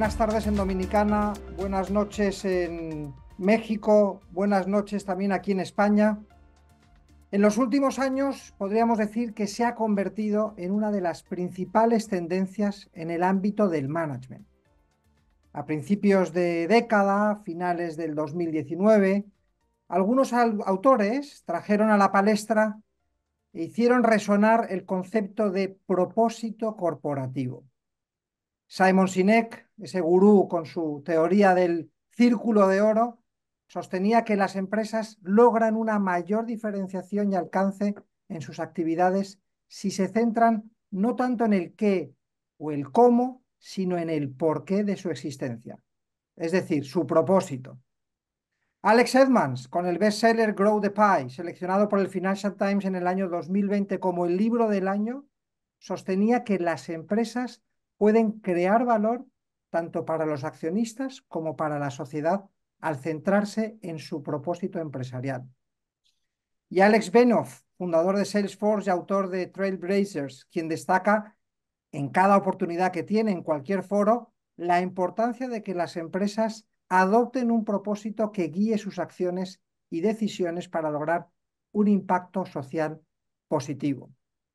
buenas tardes en Dominicana, buenas noches en México, buenas noches también aquí en España. En los últimos años podríamos decir que se ha convertido en una de las principales tendencias en el ámbito del management. A principios de década, finales del 2019, algunos autores trajeron a la palestra e hicieron resonar el concepto de propósito corporativo. Simon Sinek, ese gurú con su teoría del círculo de oro, sostenía que las empresas logran una mayor diferenciación y alcance en sus actividades si se centran no tanto en el qué o el cómo, sino en el porqué de su existencia, es decir, su propósito. Alex Edmans, con el bestseller Grow the Pie, seleccionado por el Financial Times en el año 2020 como el libro del año, sostenía que las empresas pueden crear valor tanto para los accionistas como para la sociedad al centrarse en su propósito empresarial. Y Alex Benoff, fundador de Salesforce y autor de Trailblazers, quien destaca en cada oportunidad que tiene en cualquier foro la importancia de que las empresas adopten un propósito que guíe sus acciones y decisiones para lograr un impacto social positivo.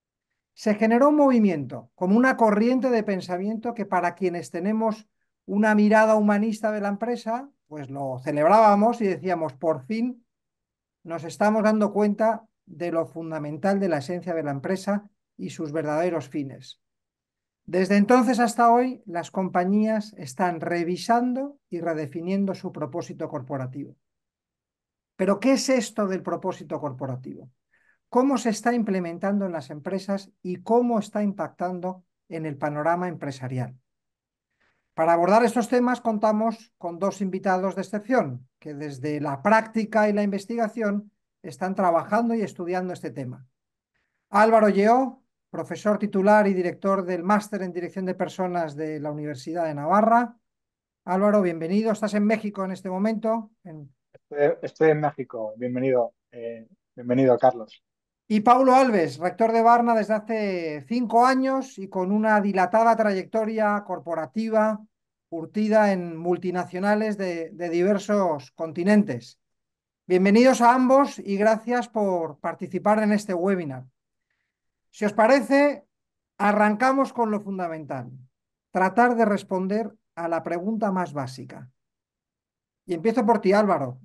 Se generó un movimiento, como una corriente de pensamiento que para quienes tenemos una mirada humanista de la empresa, pues lo celebrábamos y decíamos, por fin nos estamos dando cuenta de lo fundamental de la esencia de la empresa y sus verdaderos fines. Desde entonces hasta hoy, las compañías están revisando y redefiniendo su propósito corporativo. Pero, ¿qué es esto del propósito corporativo? ¿Cómo se está implementando en las empresas y cómo está impactando en el panorama empresarial? Para abordar estos temas contamos con dos invitados de excepción, que desde la práctica y la investigación están trabajando y estudiando este tema. Álvaro Lleó, profesor titular y director del Máster en Dirección de Personas de la Universidad de Navarra. Álvaro, bienvenido. ¿Estás en México en este momento? Estoy en México. Bienvenido, Carlos. Y Paulo Alves, rector de Barna desde hace 5 años y con una dilatada trayectoria corporativa, curtida en multinacionales de diversos continentes. Bienvenidos a ambos y gracias por participar en este webinar. Si os parece, arrancamos con lo fundamental, tratar de responder a la pregunta más básica. Y empiezo por ti, Álvaro.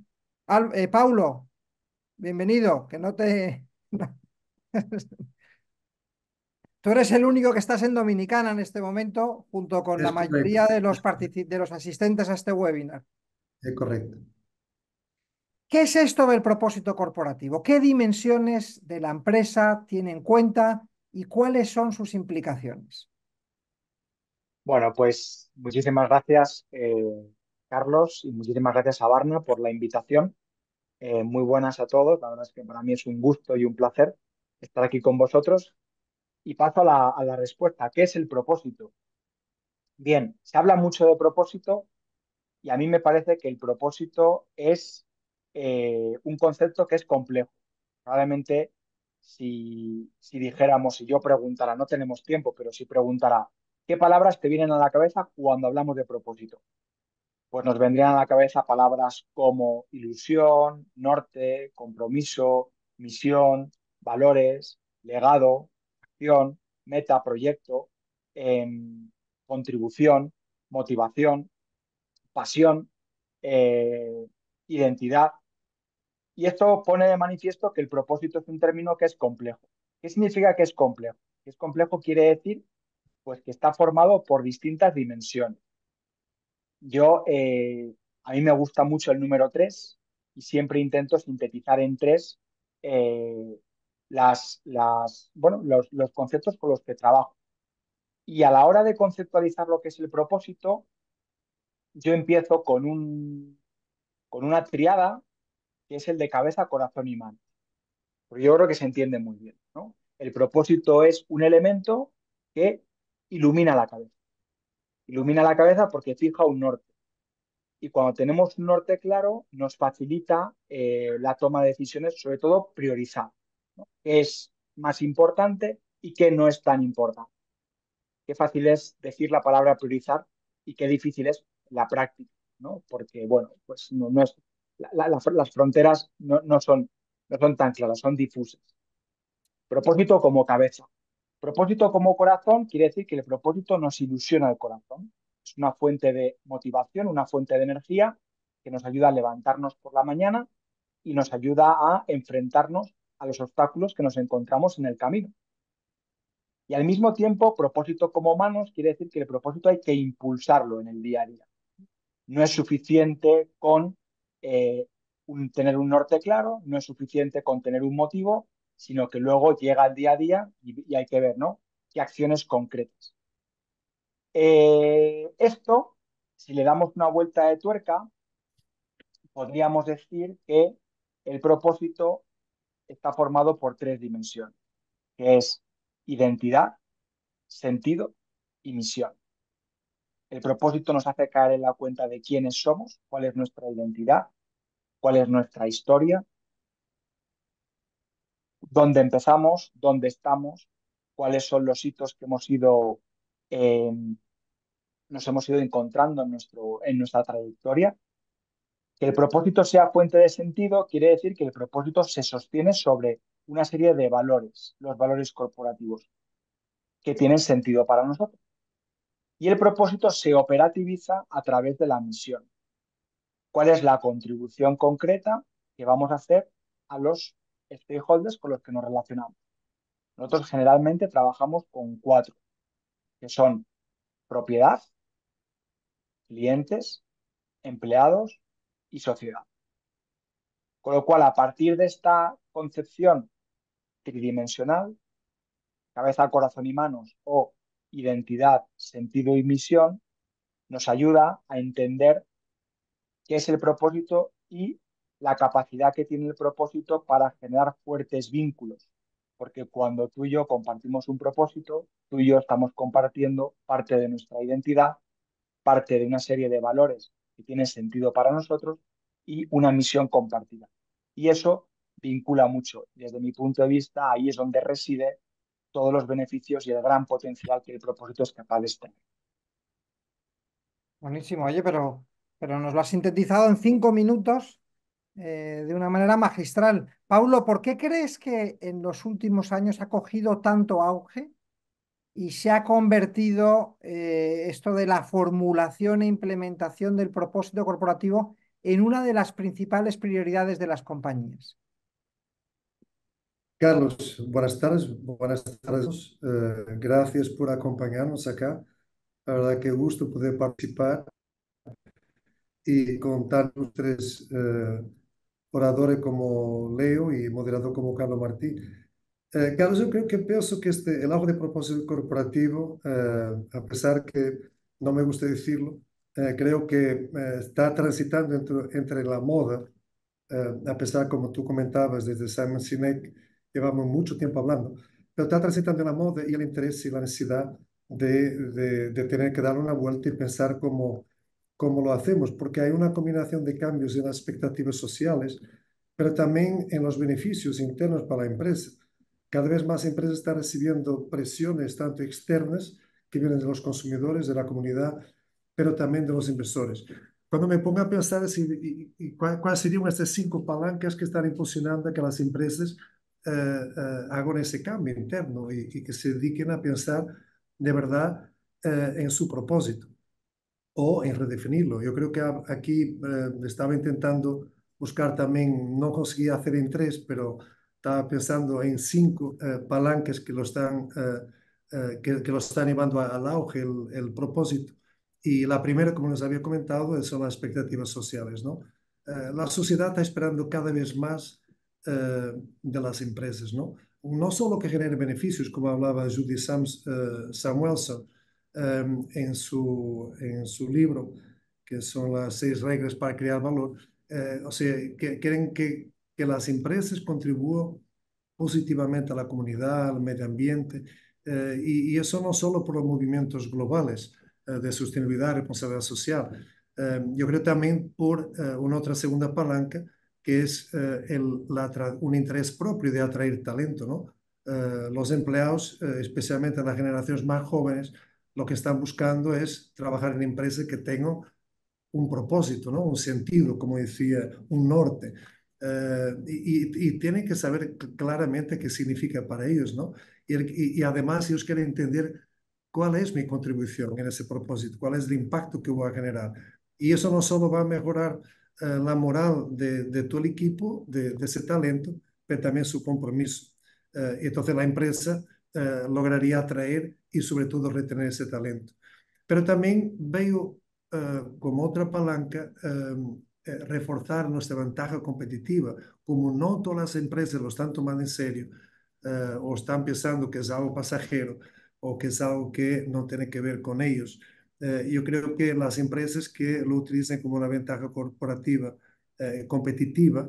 Paulo, bienvenido, que no te... Tú eres el único que estás en Dominicana en este momento, junto con la Es correcto, mayoría de los asistentes a este webinar. es correcto. ¿Qué es esto del propósito corporativo? ¿Qué dimensiones de la empresa tiene en cuenta y cuáles son sus implicaciones? Bueno, pues muchísimas gracias, Carlos, y muchísimas gracias a Barna por la invitación. Muy buenas a todos. La verdad es que para mí es un gusto y un placer estar aquí con vosotros. Y paso a la respuesta. ¿Qué es el propósito? Bien, se habla mucho de propósito y a mí me parece que el propósito es un concepto que es complejo. Probablemente si dijéramos, si yo preguntara, no tenemos tiempo, pero si preguntara, ¿qué palabras te vienen a la cabeza cuando hablamos de propósito? Pues nos vendrían a la cabeza palabras como ilusión, norte, compromiso, misión, valores, legado, acción, meta, proyecto, contribución, motivación, pasión, eh, identidad. Y esto pone de manifiesto que el propósito es un término que es complejo. ¿Qué significa que es complejo? Que es complejo quiere decir pues, que está formado por distintas dimensiones. Yo, a mí me gusta mucho el número 3 y siempre intento sintetizar en 3 eh, los conceptos con los que trabajo. Y a la hora de conceptualizar lo que es el propósito, yo empiezo con una triada que es el de cabeza, corazón y mano. Porque yo creo que se entiende muy bien, ¿no? El propósito es un elemento que ilumina la cabeza. Ilumina la cabeza porque fija un norte. Y cuando tenemos un norte claro, nos facilita la toma de decisiones, sobre todo priorizar, ¿no? ¿Qué es más importante y qué no es tan importante? Qué fácil es decir la palabra priorizar, y qué difícil es la práctica, ¿no? Porque, bueno, pues no es, las fronteras no son tan claras, son difusas. Propósito como cabeza. Propósito como corazón quiere decir que el propósito nos ilusiona el corazón. Es una fuente de motivación, una fuente de energía que nos ayuda a levantarnos por la mañana y nos ayuda a enfrentarnos a los obstáculos que nos encontramos en el camino. Y al mismo tiempo, propósito como manos quiere decir que el propósito hay que impulsarlo en el día a día. No es suficiente con tener un norte claro, no es suficiente con tener un motivo, sino que luego llega el día a día y hay que ver, ¿no? Qué acciones concretas. Esto, si le damos una vuelta de tuerca, podríamos decir que el propósito está formado por tres dimensiones, que es identidad, sentido y misión. El propósito nos hace caer en la cuenta de quiénes somos, cuál es nuestra identidad, cuál es nuestra historia, dónde empezamos, dónde estamos, cuáles son los hitos que eh, nos hemos ido encontrando en nuestra trayectoria. Que el propósito sea fuente de sentido quiere decir que el propósito se sostiene sobre una serie de valores, los valores corporativos, que tienen sentido para nosotros. Y el propósito se operativiza a través de la misión. ¿Cuál es la contribución concreta que vamos a hacer a los stakeholders con los que nos relacionamos? Nosotros generalmente trabajamos con cuatro, que son propiedad, clientes, empleados y sociedad. Con lo cual, a partir de esta concepción tridimensional, cabeza, corazón y manos, o identidad, sentido y misión, nos ayuda a entender qué es el propósito y la capacidad que tiene el propósito para generar fuertes vínculos. Porque cuando tú y yo compartimos un propósito, tú y yo estamos compartiendo parte de nuestra identidad, parte de una serie de valores que tienen sentido para nosotros y una misión compartida. Y eso vincula mucho. Desde mi punto de vista, ahí es donde reside todos los beneficios y el gran potencial que el propósito es capaz de tener. Buenísimo, oye, pero nos lo has sintetizado en 5 minutos de una manera magistral. Paulo, ¿por qué crees que en los últimos años ha cogido tanto auge y se ha convertido esto de la formulación e implementación del propósito corporativo en una de las principales prioridades de las compañías? Carlos, buenas tardes. Buenas tardes. Gracias por acompañarnos acá. La verdad que gusto poder participar y contar los tres oradores como Leo y moderador como Carlos Martí. Carlos, yo creo que pienso que el auge de propósito corporativo, a pesar que no me gusta decirlo, creo que está transitando entre la moda, a pesar, como tú comentabas, desde Simon Sinek, llevamos mucho tiempo hablando, pero está transitando en la moda y el interés y la necesidad de tener que dar una vuelta y pensar cómo lo hacemos, porque hay una combinación de cambios en las expectativas sociales, pero también en los beneficios internos para la empresa. Cada vez más empresas están recibiendo presiones tanto externas, que vienen de los consumidores, de la comunidad, pero también de los inversores. Cuando me pongo a pensar cuáles serían estas 5 palancas que están impulsionando a que las empresas hagan ese cambio interno y que se dediquen a pensar de verdad en su propósito o en redefinirlo. Yo creo que aquí estaba intentando buscar también, no conseguía hacer en 3, pero estaba pensando en 5 palancas que que lo están llevando al auge, el propósito. Y la primera, como les había comentado, son las expectativas sociales, ¿no? La sociedad está esperando cada vez más de las empresas, ¿no? No solo que genere beneficios, como hablaba Judy Samuelson, en su libro, que son las 6 reglas para crear valor. O sea, que quieren que las empresas contribuyan positivamente a la comunidad, al medio ambiente, y eso no solo por los movimientos globales de sostenibilidad y responsabilidad social. Yo creo también por una otra segunda palanca, que es un interés propio de atraer talento, ¿no? Los empleados, especialmente las generaciones más jóvenes, lo que están buscando es trabajar en empresas que tengan un propósito, ¿no? Un sentido, como decía, un norte. Y tienen que saber claramente qué significa para ellos, ¿no? Y además ellos quieren entender cuál es mi contribución en ese propósito, cuál es el impacto que voy a generar. Y eso no solo va a mejorar la moral de todo el equipo, de ese talento, pero también su compromiso. Entonces la empresa lograría atraer y sobre todo retener ese talento. Pero también veo como otra palanca reforzar nuestra ventaja competitiva. Como no todas las empresas lo están tomando en serio o están pensando que es algo pasajero o que es algo que no tiene que ver con ellos, yo creo que las empresas que lo utilicen como una ventaja corporativa competitiva,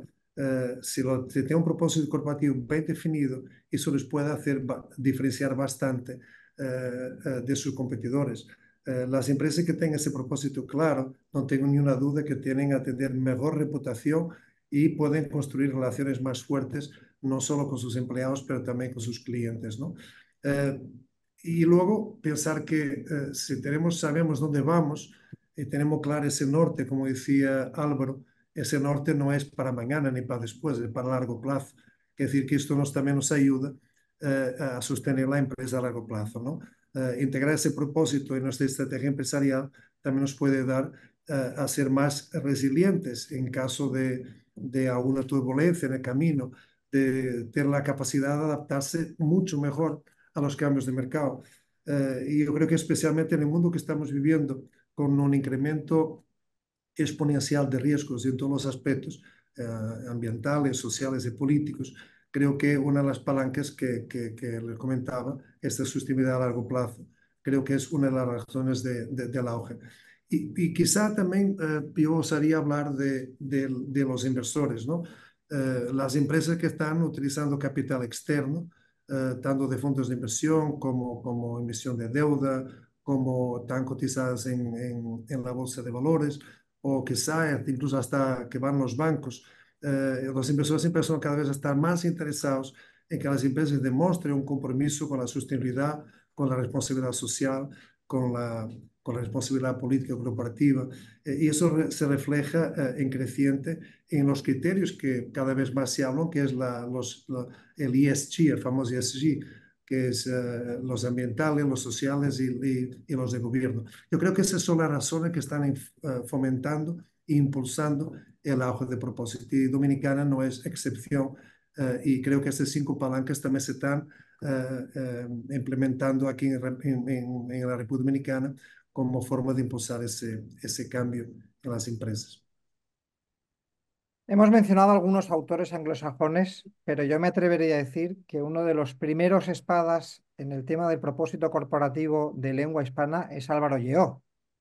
si tiene un propósito corporativo bien definido, eso les puede hacer diferenciar bastante de sus competidores. Las empresas que tengan ese propósito claro, no tengo ni una duda que tienen a tener mejor reputación y pueden construir relaciones más fuertes, no solo con sus empleados, pero también con sus clientes, ¿no? Eh, y luego pensar que si sabemos dónde vamos y tenemos claro ese norte, como decía Álvaro, ese norte no es para mañana ni para después, es para largo plazo. Es decir, que esto también nos ayuda a sostener la empresa a largo plazo, ¿no? Integrar ese propósito en nuestra estrategia empresarial también nos puede dar a ser más resilientes en caso de alguna turbulencia en el camino, de tener la capacidad de adaptarse mucho mejor a los cambios de mercado. Y yo creo que especialmente en el mundo que estamos viviendo, con un incremento exponencial de riesgos en todos los aspectos ambientales, sociales y políticos, creo que una de las palancas que les comentaba, esta sostenibilidad a largo plazo, creo que es una de las razones del auge. Y quizá también yo osaría hablar de los inversores, ¿no? Las empresas que están utilizando capital externo, tanto de fondos de inversión como emisión de deuda, como están cotizadas en la bolsa de valores, o quizá incluso hasta que van los bancos. Los inversores siempre son cada vez están más interesados en que las empresas demuestren un compromiso con la sostenibilidad, con la responsabilidad social, con con la responsabilidad política corporativa. Y eso se refleja en creciente en los criterios que cada vez más se hablan, que es el ESG, el famoso ESG, que es los ambientales, los sociales y los de gobierno. Yo creo que esas son las razones que están fomentando e impulsando el auge de propósito. Y Dominicana no es excepción. Y creo que estas 5 palancas también se están implementando aquí en la República Dominicana como forma de impulsar ese cambio en las empresas. Hemos mencionado algunos autores anglosajones, pero yo me atrevería a decir que uno de los primeros espadas en el tema del propósito corporativo de lengua hispana es Álvaro Lleó,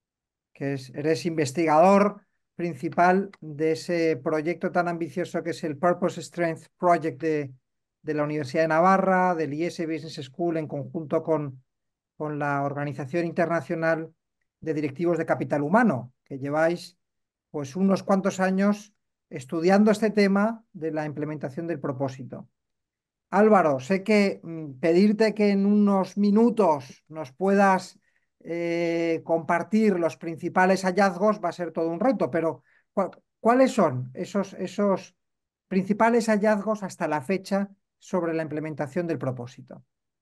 eres investigador principal de ese proyecto tan ambicioso que es el Purpose Strength Project de la Universidad de Navarra, del IES Business School, en conjunto con la Organización Internacional de Directivos de Capital Humano, que lleváis pues unos cuantos años estudiando este tema de la implementación del propósito. Álvaro, sé que pedirte que en unos minutos nos puedas compartir los principales hallazgos va a ser todo un reto, pero ¿cuáles son esos principales hallazgos hasta la fecha sobre la implementación del propósito?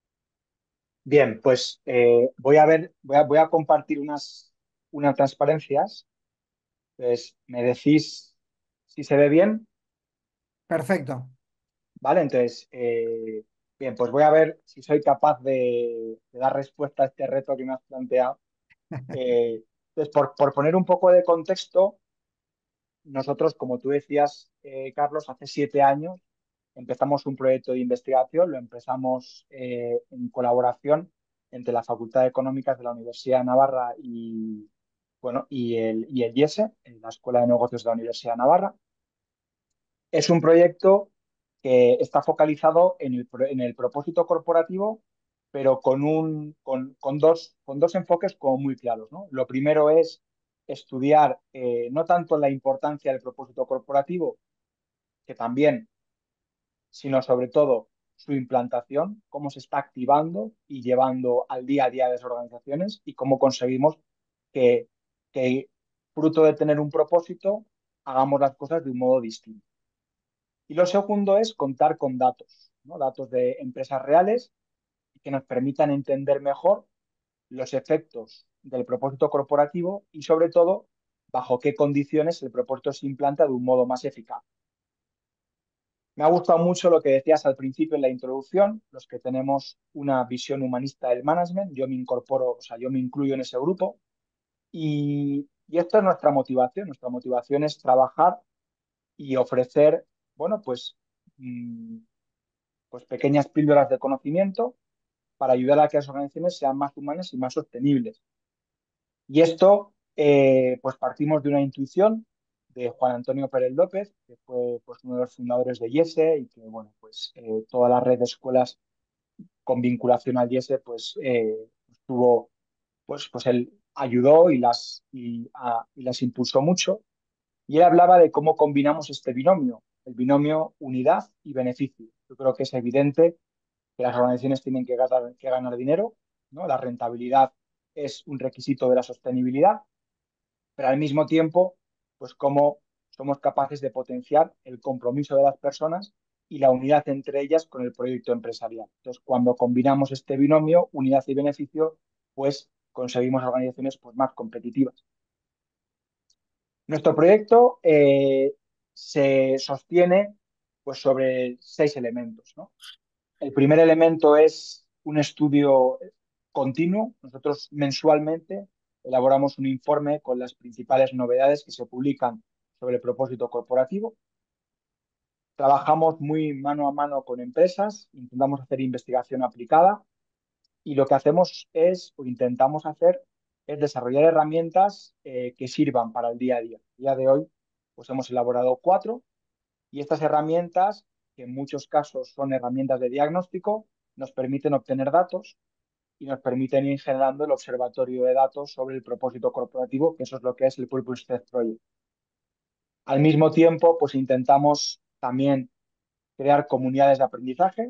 Bien, pues voy a compartir unas transparencias. Entonces, me decís si se ve bien, Perfecto. ¿vale? Entonces, bien, pues voy a ver si soy capaz de dar respuesta a este reto que me has planteado. Entonces, por poner un poco de contexto, nosotros, como tú decías, Carlos, hace 7 años empezamos un proyecto de investigación, lo empezamos en colaboración entre la Facultad de Económicas de la Universidad de Navarra y, bueno, y el IESE, en la Escuela de Negocios de la Universidad de Navarra. Es un proyecto que está focalizado en el propósito corporativo, pero con dos enfoques como muy claros, ¿no? Lo primero es estudiar no tanto la importancia del propósito corporativo, que también, sino sobre todo su implantación, cómo se está activando y llevando al día a día de las organizaciones y cómo conseguimos que, que fruto de tener un propósito, hagamos las cosas de un modo distinto. Y lo segundo es contar con datos, ¿no? Datos de empresas reales que nos permitan entender mejor los efectos del propósito corporativo y, sobre todo, bajo qué condiciones el propósito se implanta de un modo más eficaz. Me ha gustado mucho lo que decías al principio en la introducción, los que tenemos una visión humanista del management. Yo me incorporo, o sea, yo me incluyo en ese grupo y esta es nuestra motivación. Nuestra motivación es trabajar y ofrecer, bueno, pues pequeñas píldoras de conocimiento para ayudar a que las organizaciones sean más humanas y más sostenibles. Y esto, pues partimos de una intuición de Juan Antonio Pérez López, que fue pues, uno de los fundadores de IESE y que, bueno, pues toda la red de escuelas con vinculación al IESE, pues tuvo, pues él ayudó y las impulsó mucho. Y él hablaba de cómo combinamos este binomio, el binomio unidad y beneficio. Yo creo que es evidente que las organizaciones tienen que ganar dinero, ¿no? La rentabilidad es un requisito de la sostenibilidad, pero al mismo tiempo, pues cómo somos capaces de potenciar el compromiso de las personas y la unidad entre ellas con el proyecto empresarial. Entonces, cuando combinamos este binomio, unidad y beneficio, pues conseguimos organizaciones pues, más competitivas. Nuestro proyecto se sostiene pues, sobre 6 elementos, ¿no? El primer elemento es un estudio continuo. Nosotros mensualmente elaboramos un informe con las principales novedades que se publican sobre el propósito corporativo. Trabajamos muy mano a mano con empresas, intentamos hacer investigación aplicada y lo que hacemos es, o intentamos hacer, es desarrollar herramientas que sirvan para el día a día. El día de hoy, pues hemos elaborado 4 y estas herramientas, que en muchos casos son herramientas de diagnóstico, nos permiten obtener datos y nos permiten ir generando el observatorio de datos sobre el propósito corporativo, que eso es lo que es el Purpose Test Project. Al mismo tiempo, pues intentamos también crear comunidades de aprendizaje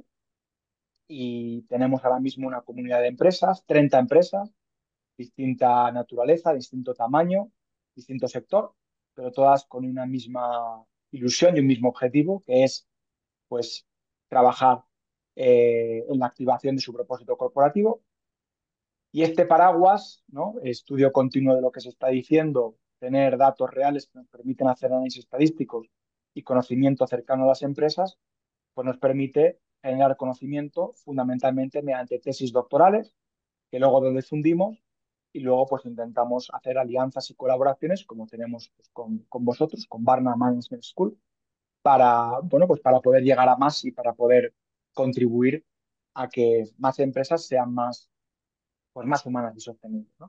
y tenemos ahora mismo una comunidad de empresas, 30 empresas, distinta naturaleza, distinto tamaño, distinto sector, pero todas con una misma ilusión y un mismo objetivo, que es pues trabajar en la activación de su propósito corporativo. Y este paraguas, ¿no? Estudio continuo de lo que se está diciendo, tener datos reales que nos permiten hacer análisis estadísticos y conocimiento cercano a las empresas, pues nos permite generar conocimiento fundamentalmente mediante tesis doctorales, que luego difundimos y luego pues intentamos hacer alianzas y colaboraciones como tenemos pues, con vosotros, con Barna Management School, para, bueno, pues para poder llegar a más y para poder contribuir a que más empresas sean más, pues más humanas y sostenibles, ¿no?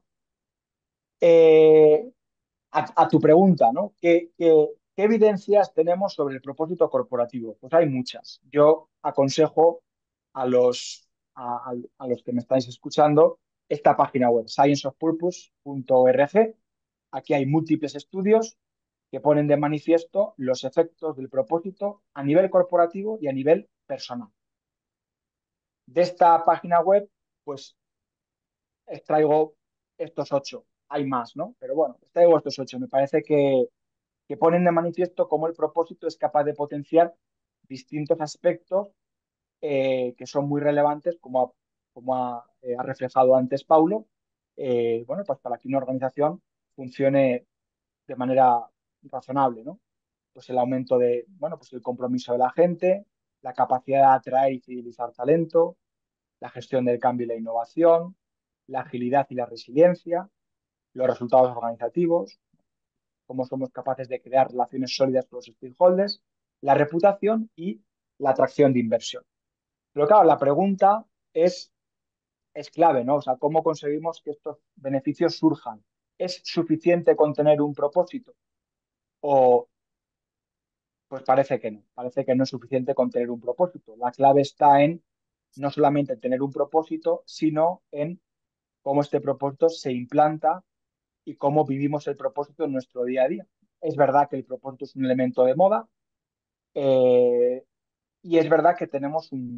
Eh, a tu pregunta, ¿no? ¿Qué evidencias tenemos sobre el propósito corporativo? Pues hay muchas. Yo aconsejo a los que me estáis escuchando esta página web, scienceofpurpose.org. Aquí hay múltiples estudios que ponen de manifiesto los efectos del propósito a nivel corporativo y a nivel personal. De esta página web, pues extraigo estos 8. Hay más, ¿no? Pero bueno, extraigo estos 8. Me parece que ponen de manifiesto cómo el propósito es capaz de potenciar distintos aspectos que son muy relevantes, como ha reflejado antes Paulo, bueno, pues para que una organización funcione de manera razonable, ¿no? Pues el aumento de, bueno, pues el compromiso de la gente, la capacidad de atraer y fidelizar talento, la gestión del cambio y la innovación, la agilidad y la resiliencia, los resultados organizativos, cómo somos capaces de crear relaciones sólidas con los stakeholders, la reputación y la atracción de inversión. Pero claro, la pregunta es clave, ¿no? O sea, ¿cómo conseguimos que estos beneficios surjan? ¿Es suficiente con tener un propósito? O pues parece que no es suficiente con tener un propósito. La clave está en no solamente tener un propósito, sino en cómo este propósito se implanta y cómo vivimos el propósito en nuestro día a día. Es verdad que el propósito es un elemento de moda, y es verdad que tenemos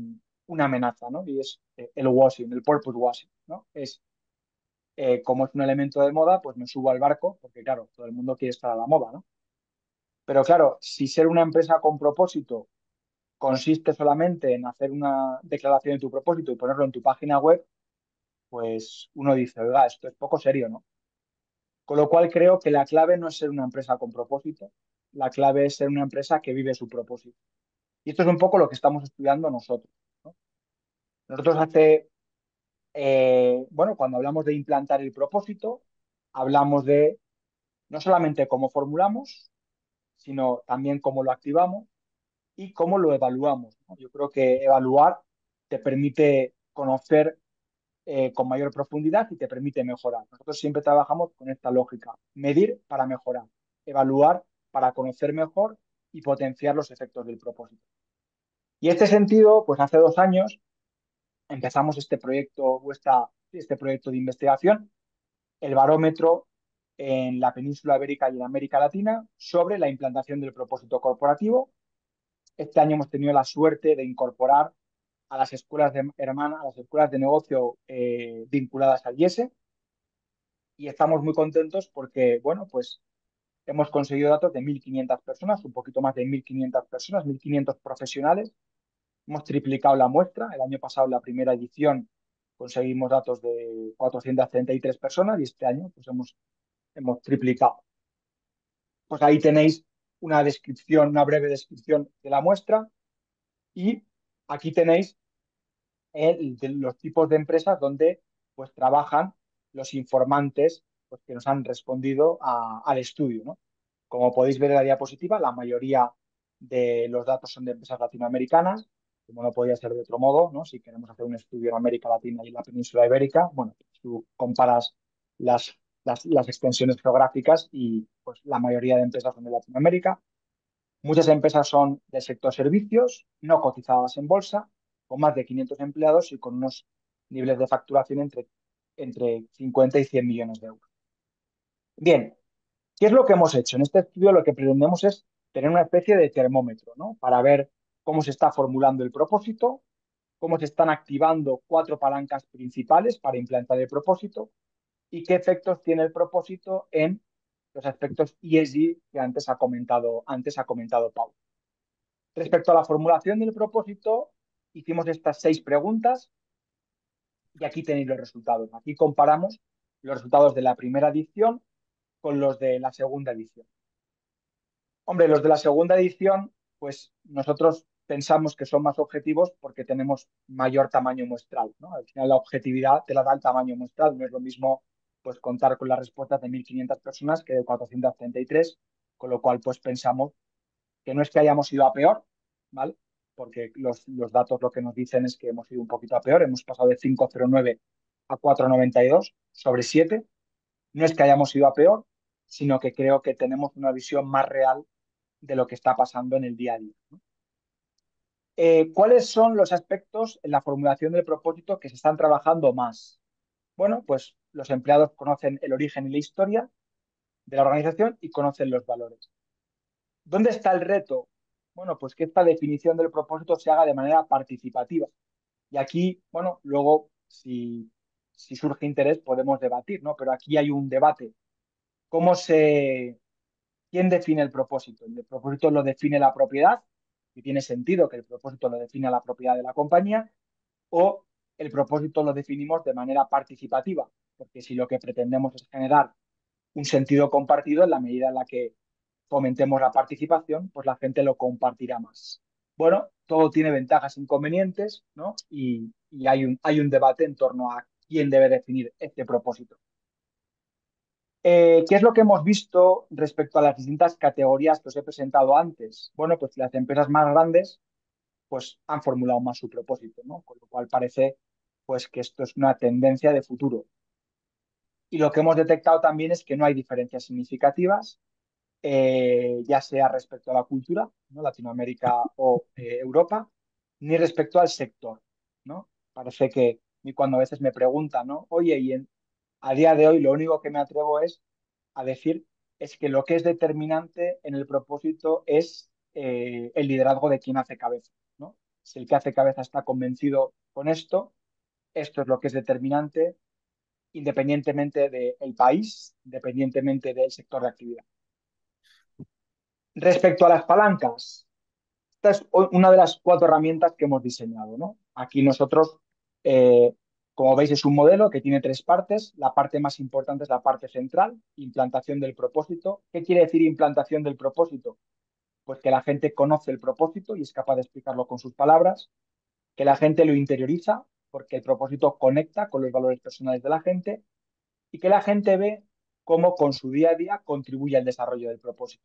una amenaza, ¿no? Y es el washing, el purpose washing, ¿no? Como es un elemento de moda, pues me subo al barco, porque claro, todo el mundo quiere estar a la moda, ¿no? Pero claro, si ser una empresa con propósito consiste solamente en hacer una declaración de tu propósito y ponerlo en tu página web, pues uno dice, oiga, esto es poco serio, ¿no? Con lo cual creo que la clave no es ser una empresa con propósito, la clave es ser una empresa que vive su propósito. Y esto es un poco lo que estamos estudiando nosotros, ¿no? Nosotros bueno, cuando hablamos de implantar el propósito, hablamos de no solamente cómo formulamos, sino también cómo lo activamos y cómo lo evaluamos, ¿no? Yo creo que evaluar te permite conocer con mayor profundidad y te permite mejorar. Nosotros siempre trabajamos con esta lógica: medir para mejorar, evaluar para conocer mejor y potenciar los efectos del propósito. Y en este sentido, pues hace 2 años empezamos este proyecto de investigación, el barómetro en la península ibérica y en América Latina sobre la implantación del propósito corporativo. Este año hemos tenido la suerte de incorporar a las escuelas hermanas, a las escuelas de negocio vinculadas al IESE, y estamos muy contentos porque, bueno, pues hemos conseguido datos de 1.500 personas, un poquito más de 1.500 personas, 1.500 profesionales. Hemos triplicado la muestra. El año pasado, en la primera edición, conseguimos datos de 433 personas y este año pues hemos triplicado. Pues ahí tenéis una descripción, una breve descripción de la muestra, y aquí tenéis de los tipos de empresas donde pues trabajan los informantes pues, que nos han respondido al estudio, ¿no? Como podéis ver en la diapositiva, la mayoría de los datos son de empresas latinoamericanas, como no podía ser de otro modo, ¿no? Si queremos hacer un estudio en América Latina y en la península ibérica, bueno, pues tú comparas las extensiones geográficas y pues la mayoría de empresas son de Latinoamérica. Muchas empresas son del sector servicios, no cotizadas en bolsa, con más de 500 empleados y con unos niveles de facturación entre 50 y 100 millones de euros. Bien, ¿qué es lo que hemos hecho? En este estudio lo que pretendemos es tener una especie de termómetro, ¿no? Para ver cómo se está formulando el propósito, cómo se están activando 4 palancas principales para implantar el propósito y qué efectos tiene el propósito en los aspectos ESG que antes ha comentado Pau. Respecto a la formulación del propósito, hicimos estas 6 preguntas y aquí tenéis los resultados. Aquí comparamos los resultados de la primera edición con los de la segunda edición. Hombre, los de la segunda edición, pues nosotros pensamos que son más objetivos porque tenemos mayor tamaño muestral, ¿no? Al final la objetividad te la da el tamaño muestral. No es lo mismo pues contar con las respuestas de 1.500 personas que de 433, con lo cual pues pensamos que no es que hayamos ido a peor, ¿vale? Porque los datos lo que nos dicen es que hemos ido un poquito a peor, hemos pasado de 5,09 a 4,92 sobre 7. No es que hayamos ido a peor, sino que creo que tenemos una visión más real de lo que está pasando en el día a día, ¿no? ¿Cuáles son los aspectos en la formulación del propósito que se están trabajando más? Bueno, pues los empleados conocen el origen y la historia de la organización y conocen los valores. ¿Dónde está el reto? Bueno, pues que esta definición del propósito se haga de manera participativa. Y aquí, bueno, luego, si surge interés, podemos debatir, ¿no? Pero aquí hay un debate. ¿Quién define el propósito? ¿El propósito lo define la propiedad? Y tiene sentido que el propósito lo define la propiedad de la compañía, o el propósito lo definimos de manera participativa, porque si lo que pretendemos es generar un sentido compartido, en la medida en la que fomentemos la participación, pues la gente lo compartirá más. Bueno, todo tiene ventajas e inconvenientes, ¿no? Y hay un debate en torno a quién debe definir este propósito. ¿Qué es lo que hemos visto respecto a las distintas categorías que os he presentado antes? Bueno, pues las empresas más grandes pues han formulado más su propósito, ¿no? Con lo cual parece pues que esto es una tendencia de futuro. Y lo que hemos detectado también es que no hay diferencias significativas, ya sea respecto a la cultura, ¿no? Latinoamérica o Europa, ni respecto al sector, ¿no? Parece que cuando a veces me preguntan, ¿no? Oye, a día de hoy lo único que me atrevo a decir es que lo que es determinante en el propósito es el liderazgo de quien hace cabeza, ¿no? si el que hace cabeza está convencido con esto es lo que es determinante independientemente del país, independientemente del sector de actividad. Respecto a las palancas, esta es una de las 4 herramientas que hemos diseñado, ¿no? Aquí nosotros, eh, como veis, es un modelo que tiene 3 partes. La parte más importante es la parte central, implantación del propósito. ¿Qué quiere decir implantación del propósito? Pues que la gente conoce el propósito y es capaz de explicarlo con sus palabras, que la gente lo interioriza, porque el propósito conecta con los valores personales de la gente, y que la gente ve cómo con su día a día contribuye al desarrollo del propósito.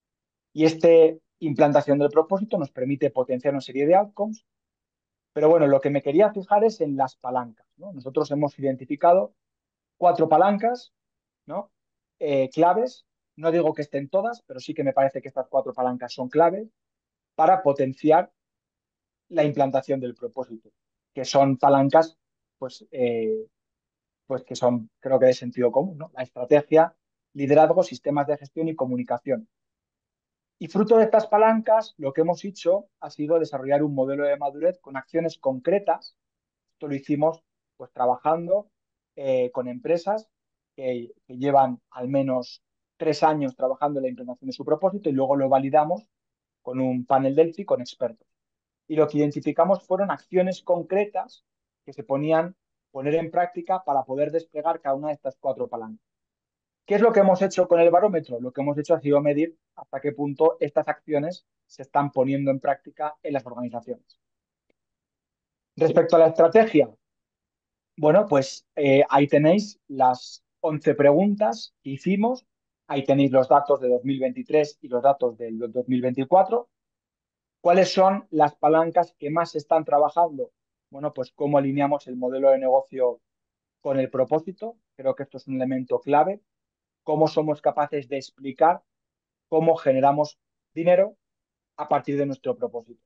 Y esta implantación del propósito nos permite potenciar una serie de outcomes, pero bueno, lo que me quería fijar es en las palancas, ¿no? Nosotros hemos identificado 4 palancas, ¿no? Claves. No digo que estén todas, pero sí que me parece que estas 4 palancas son claves para potenciar la implantación del propósito, que son palancas, pues, pues que son, creo que de sentido común, ¿no? La estrategia, liderazgo, sistemas de gestión y comunicación. Y fruto de estas palancas, lo que hemos hecho ha sido desarrollar un modelo de madurez con acciones concretas. Esto lo hicimos pues trabajando con empresas que llevan al menos 3 años trabajando en la implementación de su propósito y luego lo validamos con un panel Delphi con expertos. Y lo que identificamos fueron acciones concretas que se poner en práctica para poder desplegar cada una de estas 4 palancas. ¿Qué es lo que hemos hecho con el barómetro? Lo que hemos hecho ha sido medir hasta qué punto estas acciones se están poniendo en práctica en las organizaciones. Respecto a la estrategia, bueno, pues ahí tenéis las 11 preguntas que hicimos. Ahí tenéis los datos de 2023 y los datos del 2024. ¿Cuáles son las palancas que más se están trabajando? Bueno, pues cómo alineamos el modelo de negocio con el propósito. Creo que esto es un elemento clave. Cómo somos capaces de explicar cómo generamos dinero a partir de nuestro propósito.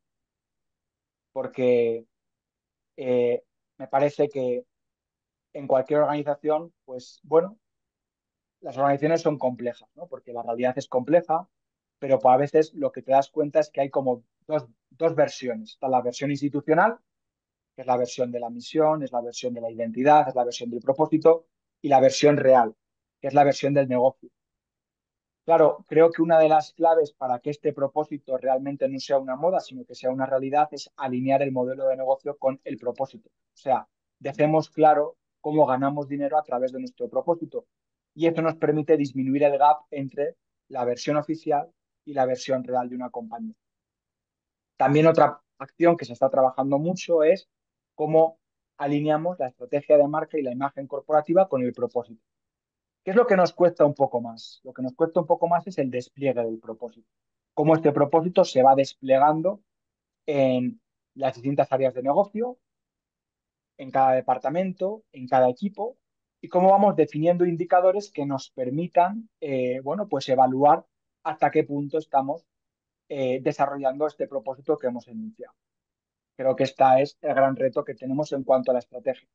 Porque eh, me parece que en cualquier organización, pues bueno, las organizaciones son complejas, ¿no? Porque la realidad es compleja, pero a veces lo que te das cuenta es que hay como dos versiones. Está la versión institucional, que es la versión de la misión, es la versión de la identidad, es la versión del propósito, y la versión real, que es la versión del negocio. Claro, creo que una de las claves para que este propósito realmente no sea una moda, sino que sea una realidad, es alinear el modelo de negocio con el propósito. O sea, dejemos claro cómo ganamos dinero a través de nuestro propósito. Y esto nos permite disminuir el gap entre la versión oficial y la versión real de una compañía. También otra acción que se está trabajando mucho es cómo alineamos la estrategia de marca y la imagen corporativa con el propósito. ¿Qué es lo que nos cuesta un poco más? Lo que nos cuesta un poco más es el despliegue del propósito. Cómo este propósito se va desplegando en las distintas áreas de negocio, en cada departamento, en cada equipo, y cómo vamos definiendo indicadores que nos permitan, bueno, pues evaluar hasta qué punto estamos desarrollando este propósito que hemos enunciado. Creo que este es el gran reto que tenemos en cuanto a la estrategia.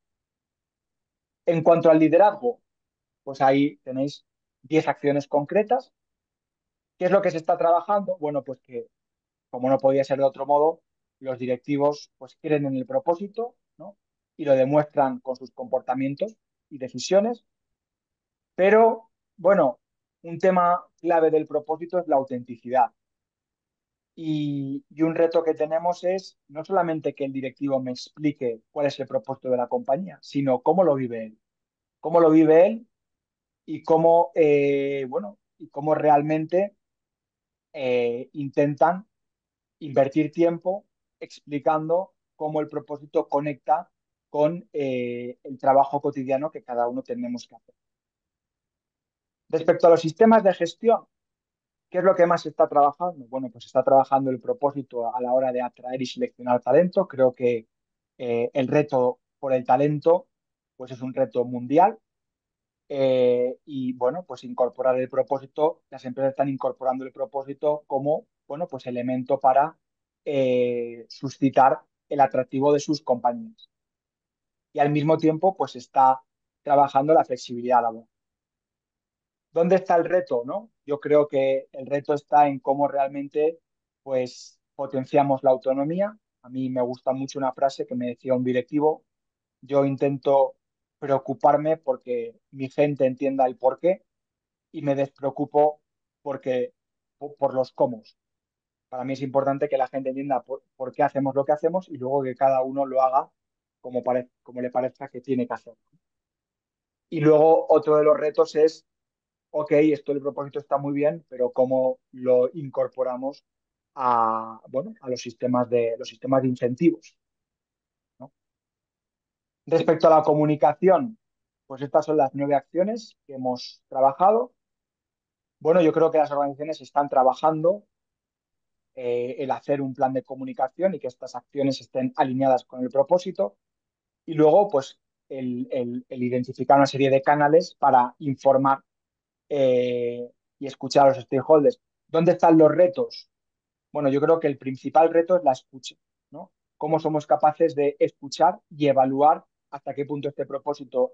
En cuanto al liderazgo, pues ahí tenéis 10 acciones concretas. ¿Qué es lo que se está trabajando? Bueno, pues que, como no podía ser de otro modo, los directivos pues creen en el propósito, ¿no? Y lo demuestran con sus comportamientos y decisiones. Pero, bueno, un tema clave del propósito es la autenticidad. Y un reto que tenemos es no solamente que el directivo me explique cuál es el propósito de la compañía, sino cómo lo vive él. Cómo lo vive él y cómo, bueno, y cómo realmente intentan invertir tiempo explicando cómo el propósito conecta con el trabajo cotidiano que cada uno tenemos que hacer. Respecto a los sistemas de gestión, ¿qué es lo que más se está trabajando? Bueno, pues se está trabajando el propósito a la hora de atraer y seleccionar talento. Creo que el reto por el talento pues es un reto mundial. Y bueno, pues incorporar el propósito, las empresas están incorporando el propósito como, bueno, pues elemento para suscitar el atractivo de sus compañías. Y al mismo tiempo, pues está trabajando la flexibilidad laboral. ¿Dónde está el reto, no? Yo creo que el reto está en cómo realmente, pues, potenciamos la autonomía, A mí me gusta mucho una frase que me decía un directivo: yo intento preocuparme porque mi gente entienda el porqué y me despreocupo porque, por los cómo. Para mí es importante que la gente entienda por qué hacemos lo que hacemos y luego que cada uno lo haga como le parezca que tiene que hacer. Y luego otro de los retos es, ok, esto del propósito está muy bien, pero ¿cómo lo incorporamos bueno, a los sistemas de incentivos, ¿no? Respecto a la comunicación, pues estas son las 9 acciones que hemos trabajado. Bueno, yo creo que las organizaciones están trabajando el hacer un plan de comunicación y que estas acciones estén alineadas con el propósito. Y luego, pues, el identificar una serie de canales para informar y escuchar a los stakeholders. ¿Dónde están los retos? Bueno, yo creo que el principal reto es la escucha, ¿no? Cómo somos capaces de escuchar y evaluar hasta qué punto este propósito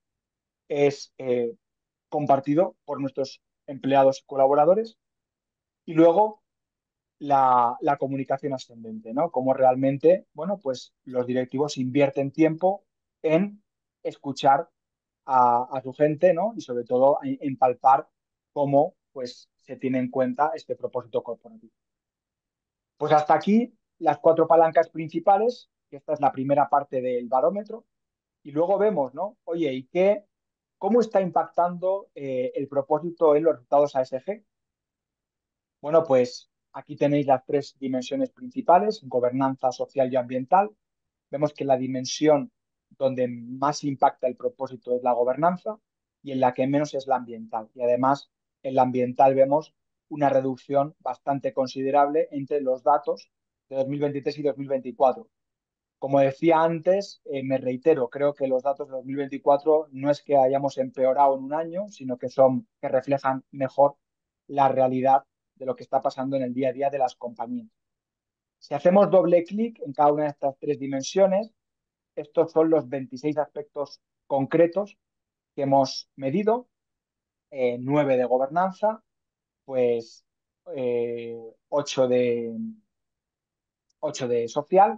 es compartido por nuestros empleados y colaboradores. Y luego la comunicación ascendente, ¿no? Cómo realmente, bueno, pues los directivos invierten tiempo en escuchar a su gente, ¿no? Y sobre todo en palpar cómo, pues, se tiene en cuenta este propósito corporativo. Pues hasta aquí las 4 palancas principales, que esta es la primera parte del barómetro, y luego vemos, ¿no? Oye, ¿cómo está impactando el propósito en los resultados ASG? Bueno, pues aquí tenéis las 3 dimensiones principales: gobernanza social y ambiental. Vemos que la dimensión donde más impacta el propósito es la gobernanza y en la que menos es la ambiental. Y además, en la ambiental vemos una reducción bastante considerable entre los datos de 2023 y 2024. Como decía antes, me reitero, creo que los datos de 2024 no es que hayamos empeorado en un año, sino que reflejan mejor la realidad de lo que está pasando en el día a día de las compañías. Si hacemos doble clic en cada una de estas 3 dimensiones, estos son los 26 aspectos concretos que hemos medido: 9 de gobernanza, pues eh, 8 de, 8 de social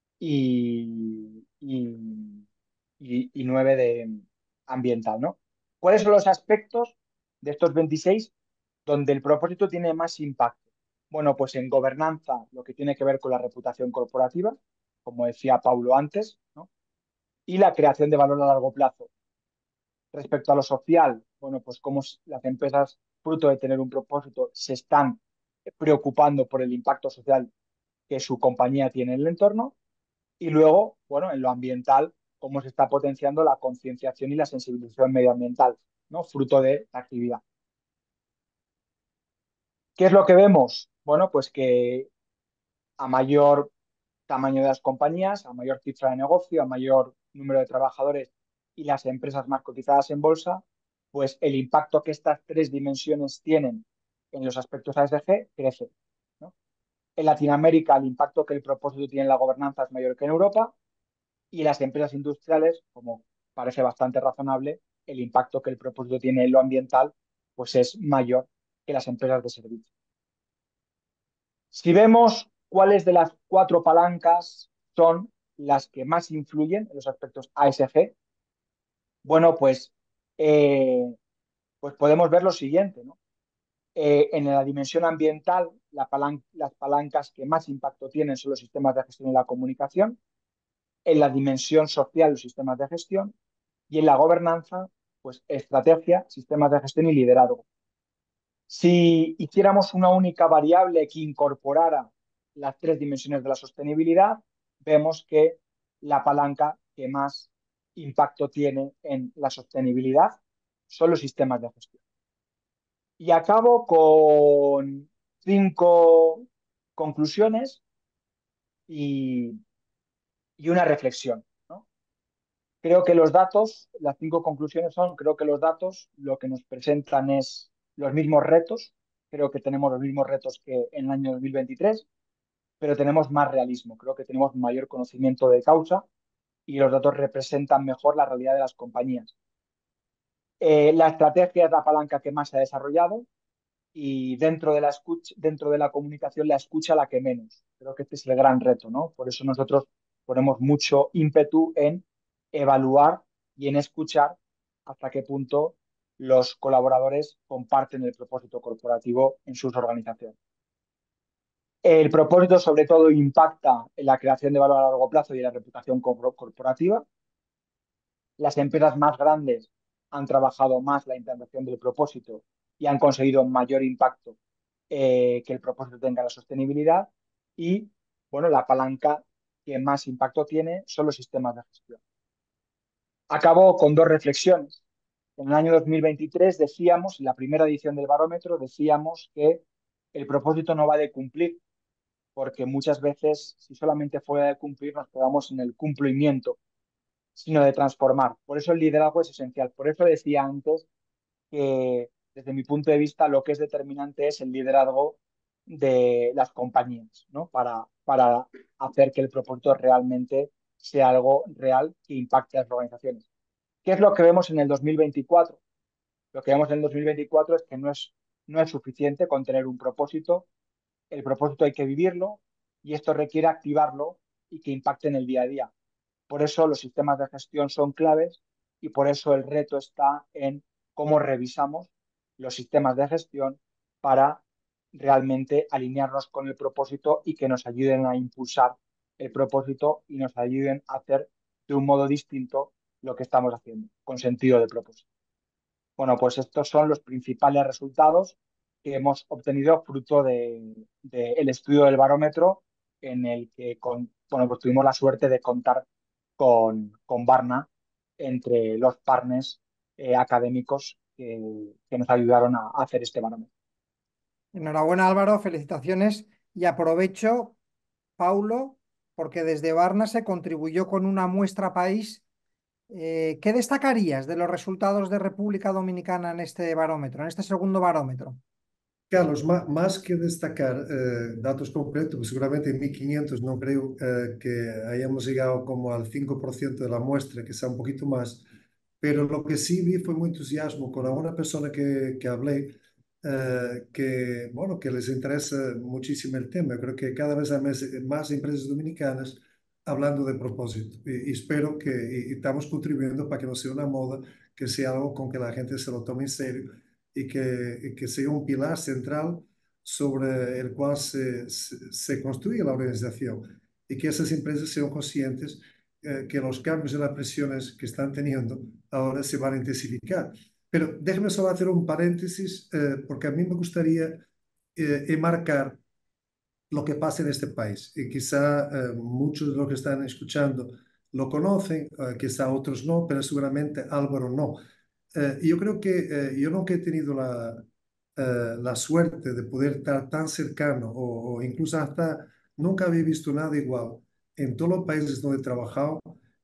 y 9 de ambiental, ¿no? ¿Cuáles son los aspectos de estos 26 donde el propósito tiene más impacto? Bueno, pues en gobernanza, lo que tiene que ver con la reputación corporativa, como decía Paulo antes, ¿no? Y la creación de valor a largo plazo. Respecto a lo social, bueno, pues cómo las empresas, fruto de tener un propósito, se están preocupando por el impacto social que su compañía tiene en el entorno. Y luego, bueno, en lo ambiental, cómo se está potenciando la concienciación y la sensibilización medioambiental, ¿no? Fruto de la actividad. ¿Qué es lo que vemos? Bueno, pues que a mayor tamaño de las compañías, a mayor cifra de negocio, a mayor número de trabajadores y las empresas más cotizadas en bolsa, pues el impacto que estas 3 dimensiones tienen en los aspectos ASG crece, ¿no? En Latinoamérica, el impacto que el propósito tiene en la gobernanza es mayor que en Europa, y las empresas industriales, como parece bastante razonable, el impacto que el propósito tiene en lo ambiental pues es mayor que las empresas de servicio. Si vemos cuáles de las 4 palancas son las que más influyen en los aspectos ASG, bueno, pues podemos ver lo siguiente, ¿no? En la dimensión ambiental, las palancas que más impacto tienen son los sistemas de gestión y la comunicación; en la dimensión social, los sistemas de gestión; y en la gobernanza, pues estrategia, sistemas de gestión y liderazgo. Si hiciéramos una única variable que incorporara las 3 dimensiones de la sostenibilidad, vemos que la palanca que más impacto tiene en la sostenibilidad son los sistemas de gestión. Y acabo con 5 conclusiones y, y una reflexión, ¿no? Creo que los datos, las 5 conclusiones son: creo que los datos lo que nos presentan es los mismos retos. Creo que tenemos los mismos retos que en el año 2023, pero tenemos más realismo. Creo que tenemos mayor conocimiento de causa y los datos representan mejor la realidad de las compañías. La estrategia es la palanca que más se ha desarrollado. y dentro de la escucha, dentro de la comunicación, la escucha la que menos. Creo que este es el gran reto, ¿no? Por eso nosotros ponemos mucho ímpetu en evaluar y en escuchar hasta qué punto los colaboradores comparten el propósito corporativo en sus organizaciones. El propósito, sobre todo, impacta en la creación de valor a largo plazo y en la reputación corporativa. Las empresas más grandes han trabajado más la implantación del propósito y han conseguido mayor impacto que el propósito tenga la sostenibilidad. Y, bueno, la palanca que más impacto tiene son los sistemas de gestión. Acabo con dos reflexiones. En el año 2023 decíamos, en la primera edición del barómetro, decíamos que el propósito no va de cumplir, porque muchas veces, si solamente fuera de cumplir, nos quedamos en el cumplimiento, sino de transformar. Por eso el liderazgo es esencial. Por eso decía antes que, desde mi punto de vista, lo que es determinante es el liderazgo de las compañías, ¿no? Para hacer que el propósito realmente sea algo real que impacte a las organizaciones. ¿Qué es lo que vemos en el 2024? Lo que vemos en el 2024 es que no es suficiente con tener un propósito. El propósito hay que vivirlo y esto requiere activarlo y que impacte en el día a día. Por eso los sistemas de gestión son claves y por eso el reto está en cómo revisamos los sistemas de gestión para realmente alinearnos con el propósito y que nos ayuden a impulsar el propósito y nos ayuden a hacer de un modo distinto lo que estamos haciendo, con sentido de propósito. Bueno, pues estos son los principales resultados que hemos obtenido fruto del estudio del barómetro en el que bueno, pues tuvimos la suerte de contar con Barna entre los partners académicos que nos ayudaron a hacer este barómetro. Enhorabuena, Álvaro, felicitaciones. Y aprovecho, Paulo, porque desde Varna se contribuyó con una muestra país. ¿Qué destacarías de los resultados de República Dominicana en este barómetro, en este segundo barómetro? Carlos, más que destacar datos concretos, pues seguramente en 1500 no creo que hayamos llegado como al 5% de la muestra, que sea un poquito más, pero lo que sí vi fue muy entusiasmo con alguna persona que hablé, que, bueno, que les interesa muchísimo el tema. Creo que cada vez hay más empresas dominicanas hablando de propósito y espero que y estamos contribuyendo para que no sea una moda, que sea algo con que la gente se lo tome en serio y que sea un pilar central sobre el cual se construye la organización y que esas empresas sean conscientes que los cambios y las presiones que están teniendo ahora se van a intensificar. Pero déjeme solo hacer un paréntesis porque a mí me gustaría enmarcar lo que pasa en este país. Y quizá muchos de los que están escuchando lo conocen, quizá otros no, pero seguramente Álvaro no. Yo creo que yo nunca he tenido la suerte de poder estar tan cercano o incluso hasta nunca había visto nada igual en todos los países donde he trabajado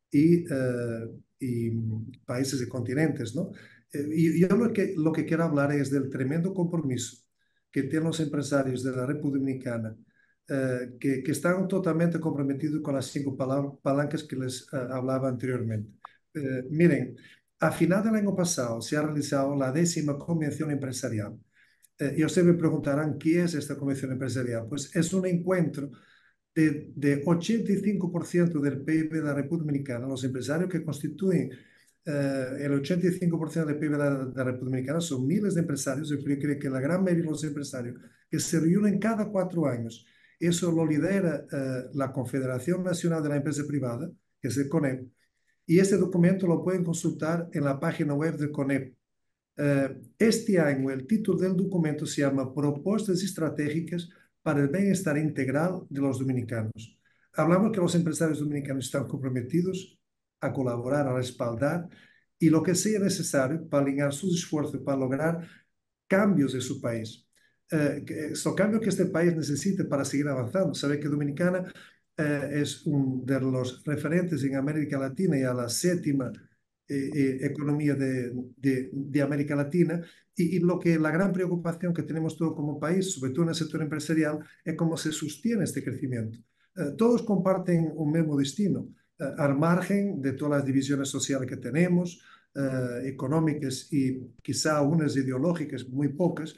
y países y continentes, ¿no? Y yo lo que quiero hablar es del tremendo compromiso que tienen los empresarios de la República Dominicana, que están totalmente comprometidos con las cinco palancas que les hablaba anteriormente. Miren, a final del año pasado se ha realizado la 10ª Convención Empresarial. Y ustedes me preguntarán, ¿qué es esta Convención Empresarial? Pues es un encuentro de 85% del PIB de la República Dominicana. Los empresarios que constituyen el 85% del PIB de la República Dominicana son miles de empresarios. Yo creo que la gran mayoría de los empresarios que se reúnen cada 4 años. Eso lo lidera la Confederación Nacional de la Empresa Privada, que es el CONEP, y este documento lo pueden consultar en la página web de CONEP. Este año el título del documento se llama Propuestas Estratégicas para el Bienestar Integral de los Dominicanos. Hablamos que los empresarios dominicanos están comprometidos a colaborar, a respaldar y lo que sea necesario para alinear sus esfuerzos para lograr cambios en su país. Son cambios que este país necesita para seguir avanzando. Sabe que Dominicana es uno de los referentes en América Latina y a la séptima economía de América Latina y lo que la gran preocupación que tenemos todos como país, sobre todo en el sector empresarial, es cómo se sostiene este crecimiento. Todos comparten un mismo destino, al margen de todas las divisiones sociales que tenemos, económicas y quizá unas ideológicas, muy pocas,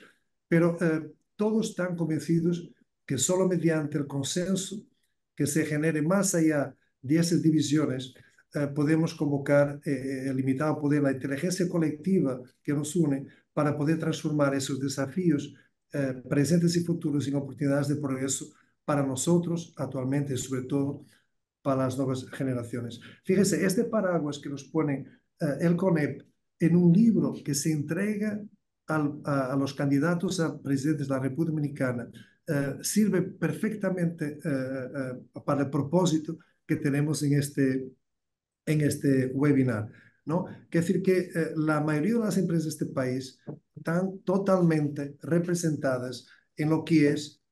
pero todos están convencidos que solo mediante el consenso que se genere más allá de esas divisiones, podemos convocar el limitado poder, la inteligencia colectiva que nos une para poder transformar esos desafíos presentes y futuros en oportunidades de progreso para nosotros actualmente y sobre todo para las nuevas generaciones. Fíjese, este paraguas que nos pone el CONEP en un libro que se entrega a los candidatos a presidentes de la República Dominicana sirve perfectamente para el propósito que tenemos en este webinar, ¿no? Quiere decir que la mayoría de las empresas de este país están totalmente representadas en lo que es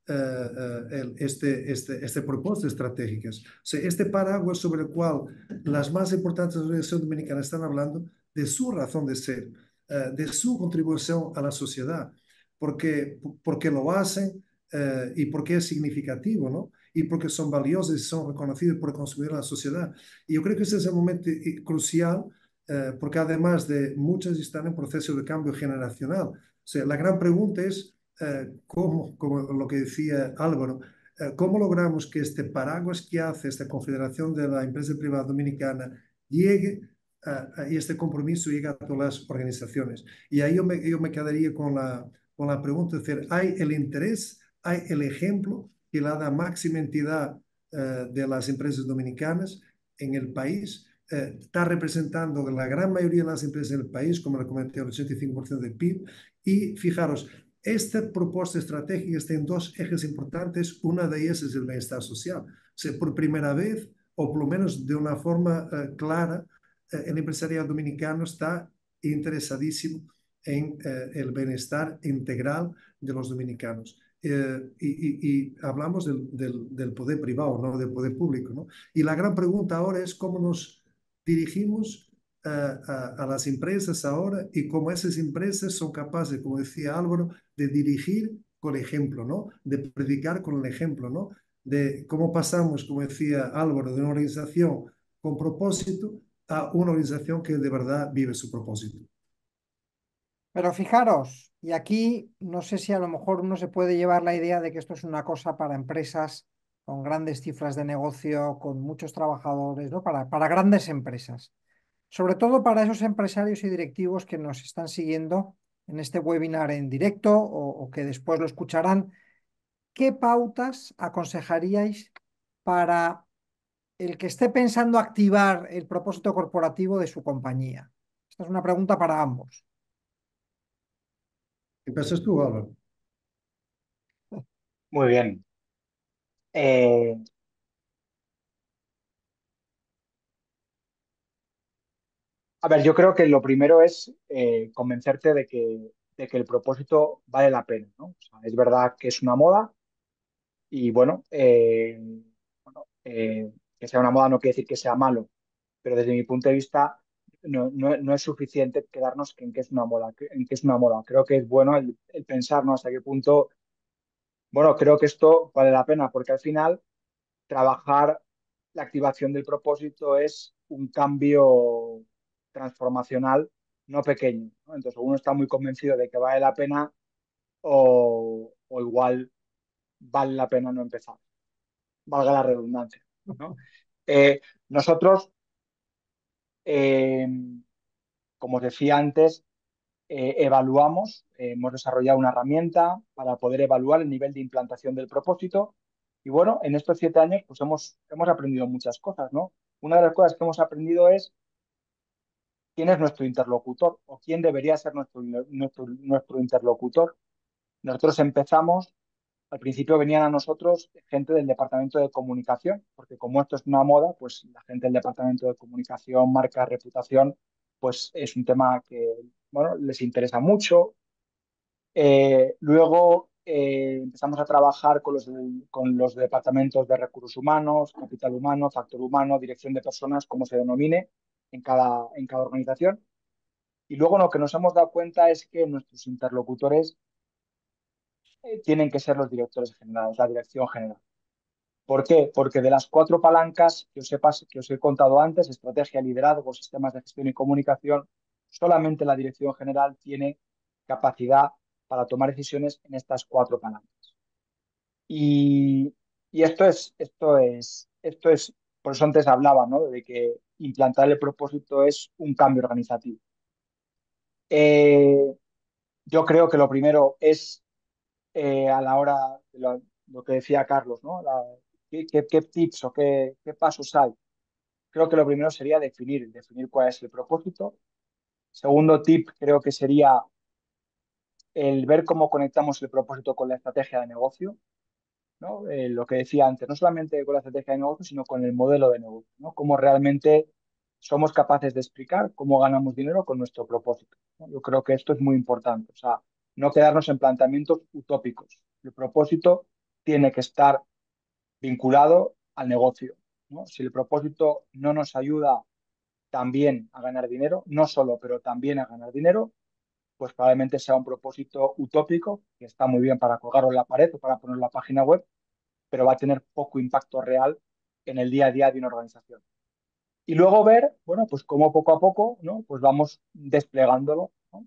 este propósito estratégicas. O sea, este paraguas sobre el cual las más importantes organizaciones dominicanas están hablando de su razón de ser, de su contribución a la sociedad, porque lo hacen y porque es significativo, ¿no? Y porque son valiosos y son reconocidos por el consumidor en la sociedad. Y yo creo que ese es el momento crucial, porque además de muchas están en proceso de cambio generacional. O sea, la gran pregunta es cómo, como lo que decía Álvaro, cómo logramos que este paraguas que hace esta Confederación de la Empresa Privada Dominicana llegue y este compromiso llegue a todas las organizaciones. Y ahí yo me quedaría con la pregunta de decir, ¿hay el interés, hay el ejemplo que le da máxima entidad de las empresas dominicanas en el país? Está representando la gran mayoría de las empresas en el país, como le comenté, el 85% del PIB. Y fijaros, esta propuesta estratégica está en dos ejes importantes. Una de ellas es el bienestar social. O sea, por primera vez, o por lo menos de una forma clara, el empresariado dominicano está interesadísimo en el bienestar integral de los dominicanos. Y hablamos del poder privado, no del poder público, ¿no? Y la gran pregunta ahora es cómo nos dirigimos a las empresas ahora y cómo esas empresas son capaces, como decía Álvaro, de dirigir con ejemplo, ¿no? De predicar con el ejemplo, ¿no? De cómo pasamos, como decía Álvaro, de una organización con propósito a una organización que de verdad vive su propósito. Pero fijaros, y aquí no sé si a lo mejor uno se puede llevar la idea de que esto es una cosa para empresas con grandes cifras de negocio, con muchos trabajadores, ¿no? Para grandes empresas. Sobre todo para esos empresarios y directivos que nos están siguiendo en este webinar en directo o que después lo escucharán. ¿Qué pautas aconsejaríais para el que esté pensando activar el propósito corporativo de su compañía? Esta es una pregunta para ambos. ¿Empiezas tú, Álvaro? Muy bien. Eh, a ver, yo creo que lo primero es convencerte de que el propósito vale la pena, ¿no? O sea, es verdad que es una moda y que sea una moda no quiere decir que sea malo, pero desde mi punto de vista no es suficiente quedarnos en que es una moda, en que es una moda. Creo que es bueno el pensar, ¿no? Hasta qué punto, bueno, creo que esto vale la pena, porque al final trabajar la activación del propósito es un cambio transformacional no pequeño, ¿no? Entonces uno está muy convencido de que vale la pena o igual vale la pena no empezar, valga la redundancia, ¿no? Nosotros, eh, como os decía antes, evaluamos, hemos desarrollado una herramienta para poder evaluar el nivel de implantación del propósito. Y bueno, en estos 7 años pues hemos aprendido muchas cosas, ¿no? Una de las cosas que hemos aprendido es quién es nuestro interlocutor o quién debería ser nuestro interlocutor. Nosotros empezamos, al principio venían a nosotros gente del departamento de comunicación, porque como esto es una moda, pues la gente del departamento de comunicación, marca, reputación, pues es un tema que, bueno, les interesa mucho. Luego empezamos a trabajar con los departamentos de recursos humanos, capital humano, factor humano, dirección de personas, como se denomine en cada organización. Y luego lo que nos hemos dado cuenta es que nuestros interlocutores tienen que ser los directores generales, la dirección general. ¿Por qué? Porque de las 4 palancas que os he contado antes, estrategia, liderazgo, sistemas de gestión y comunicación, solamente la dirección general tiene capacidad para tomar decisiones en estas cuatro palancas. Y, y esto es, por eso antes hablaba, ¿no? De que implantar el propósito es un cambio organizativo. Eh, yo creo que lo primero es a la hora de lo que decía Carlos, ¿no? ¿Qué tips o qué pasos hay? Creo que lo primero sería definir cuál es el propósito. Segundo tip creo que sería el ver cómo conectamos el propósito con la estrategia de negocio, ¿no? Lo que decía antes, no solamente con la estrategia de negocio, sino con el modelo de negocio, ¿no? Cómo realmente somos capaces de explicar cómo ganamos dinero con nuestro propósito, ¿no? Yo creo que esto es muy importante, o sea, no quedarnos en planteamientos utópicos. El propósito tiene que estar vinculado al negocio, ¿no? Si el propósito no nos ayuda también a ganar dinero, no solo, pero también a ganar dinero, pues probablemente sea un propósito utópico, que está muy bien para colgarlo en la pared o para ponerlo en la página web, pero va a tener poco impacto real en el día a día de una organización. Y luego ver, bueno, pues cómo poco a poco, ¿no? Pues vamos desplegándolo, ¿no?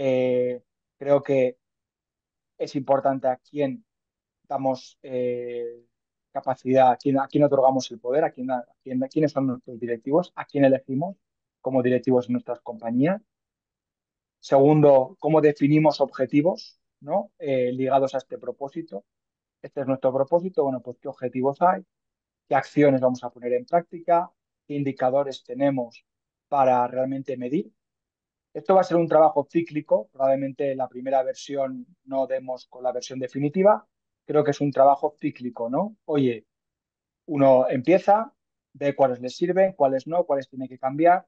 Creo que es importante a quién damos capacidad, a quién otorgamos el poder, a quiénes son nuestros directivos, a quién elegimos como directivos en nuestras compañías. Segundo, cómo definimos objetivos, ¿no? Ligados a este propósito. Este es nuestro propósito, bueno, pues qué objetivos hay, qué acciones vamos a poner en práctica, qué indicadores tenemos para realmente medir. Esto va a ser un trabajo cíclico, probablemente la primera versión no demos con la versión definitiva, creo que es un trabajo cíclico, ¿no? Oye, uno empieza, ve cuáles les sirven, cuáles no, cuáles tiene que cambiar.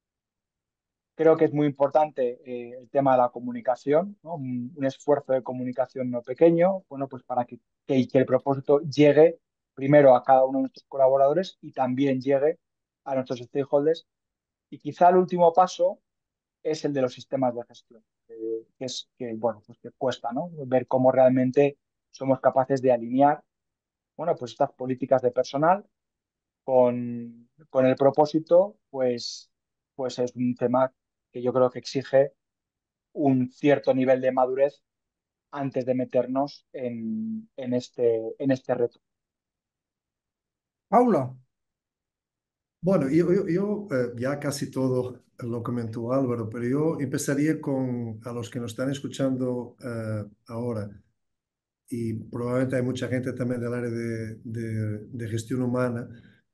Creo que es muy importante el tema de la comunicación, ¿no? Un esfuerzo de comunicación no pequeño, bueno, pues para que el propósito llegue primero a cada uno de nuestros colaboradores y también llegue a nuestros stakeholders. Y quizá el último paso es el de los sistemas de gestión, que es que, bueno, pues que cuesta, ¿no? Ver cómo realmente somos capaces de alinear, bueno, pues estas políticas de personal con el propósito, pues es un tema que yo creo que exige un cierto nivel de madurez antes de meternos en este reto. Paulo, Bueno, ya casi todo lo comentó Álvaro, pero yo empezaría con a los que nos están escuchando ahora, y probablemente hay mucha gente también del área de gestión humana.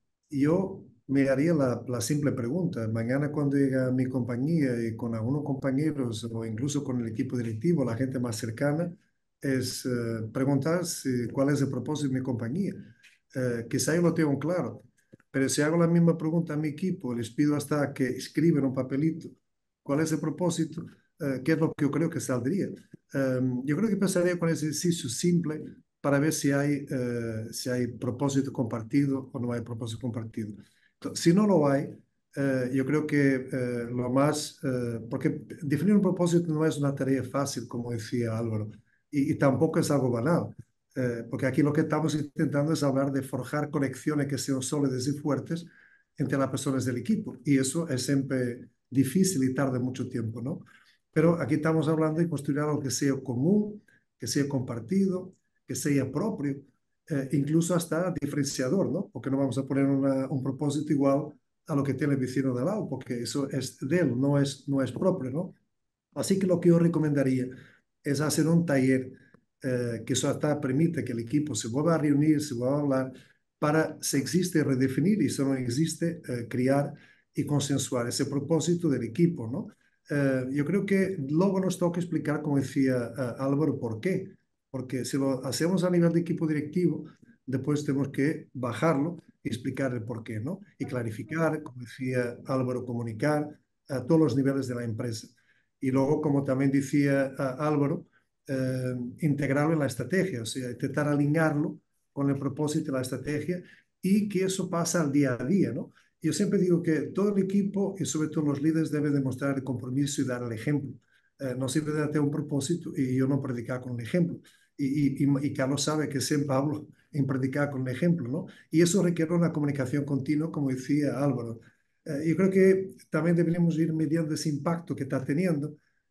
Yo me haría la simple pregunta, mañana cuando llegue a mi compañía y con algunos compañeros o incluso con el equipo directivo, la gente más cercana, es preguntar cuál es el propósito de mi compañía. Quizá yo lo tengo claro, pero si hago la misma pregunta a mi equipo, les pido hasta que escriban un papelito cuál es el propósito, qué es lo que yo creo que saldría. Yo creo que empezaría con ese ejercicio simple para ver si hay propósito compartido o no hay propósito compartido. Si no lo hay, yo creo que lo más, porque definir un propósito no es una tarea fácil, como decía Álvaro, y tampoco es algo banal, porque aquí lo que estamos intentando es hablar de forjar conexiones que sean sólidas y fuertes entre las personas del equipo, y eso es siempre difícil y tarda mucho tiempo, ¿no? Pero aquí estamos hablando de construir algo que sea común, que sea compartido, que sea propio, incluso hasta diferenciador, ¿no? Porque no vamos a poner un propósito igual a lo que tiene el vecino de al lado, porque eso es de él, no es propio, ¿no? Así que lo que yo recomendaría es hacer un taller que eso hasta permite que el equipo se vuelva a reunir, se vuelva a hablar, para, si existe, redefinir y si no existe, crear y consensuar ese propósito del equipo, ¿no? Yo creo que luego nos toca explicar, como decía Álvaro, por qué. Porque si lo hacemos a nivel de equipo directivo, después tenemos que bajarlo y explicar el por qué, ¿no? Y clarificar, como decía Álvaro, comunicar a todos los niveles de la empresa. Y luego, como también decía Álvaro, integrarlo en la estrategia, o sea, intentar alinearlo con el propósito de la estrategia y que eso pasa al día a día, ¿no? Yo siempre digo que todo el equipo y sobre todo los líderes deben demostrar el compromiso y dar el ejemplo. No sirve de tener un propósito y yo no predicar con el ejemplo. Y Carlos sabe que siempre hablo en predicar con el ejemplo, ¿no? Y eso requiere una comunicación continua, como decía Álvaro. Yo creo que también deberíamos ir midiendo ese impacto que está teniendo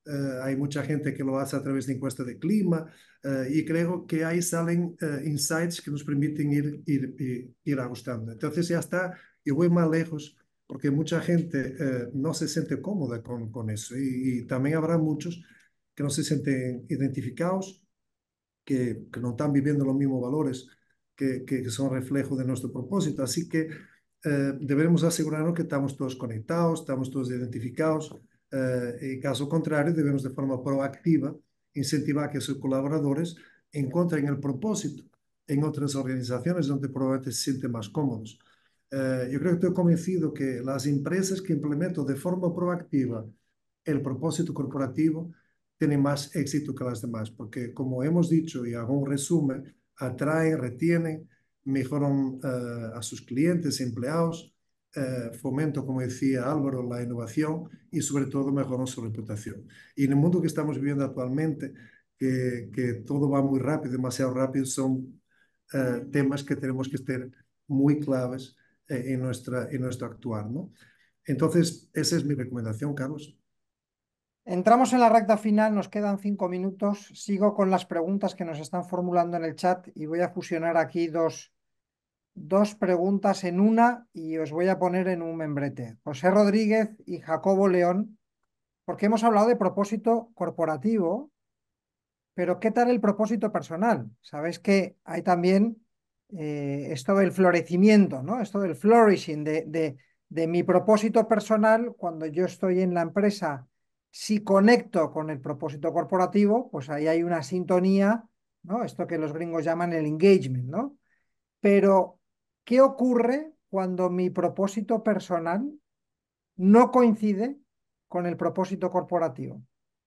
hay mucha gente que lo hace a través de encuesta de clima, y creo que ahí salen insights que nos permiten ir ajustando. Entonces ya está, yo voy más lejos porque mucha gente no se siente cómoda con eso y también habrá muchos que no se sienten identificados, que no están viviendo los mismos valores que son reflejo de nuestro propósito. Así que debemos asegurarnos que estamos todos conectados, estamos todos identificados. En caso contrario, debemos de forma proactiva incentivar que sus colaboradores encuentren el propósito en otras organizaciones donde probablemente se sienten más cómodos. Yo creo que estoy convencido que las empresas que implementan de forma proactiva el propósito corporativo tienen más éxito que las demás, porque como hemos dicho y hago un resumen, atraen, retienen, mejoran a sus clientes, empleados, fomento, como decía Álvaro, la innovación y sobre todo mejoran su reputación. Y en el mundo que estamos viviendo actualmente, que todo va muy rápido, demasiado rápido, son temas que tenemos que estar muy claves en nuestro actuar, ¿no? Entonces, esa es mi recomendación, Carlos. Entramos en la recta final, nos quedan 5 minutos. Sigo con las preguntas que nos están formulando en el chat y voy a fusionar aquí dos preguntas en una y os voy a poner en un membrete. José Rodríguez y Jacobo León, porque hemos hablado de propósito corporativo, pero ¿qué tal el propósito personal? Sabéis que hay también esto del florecimiento, ¿no? Esto del flourishing, de mi propósito personal cuando yo estoy en la empresa. Si conecto con el propósito corporativo, pues ahí hay una sintonía, ¿no? Esto que los gringos llaman el engagement, ¿no? Pero, ¿qué ocurre cuando mi propósito personal no coincide con el propósito corporativo?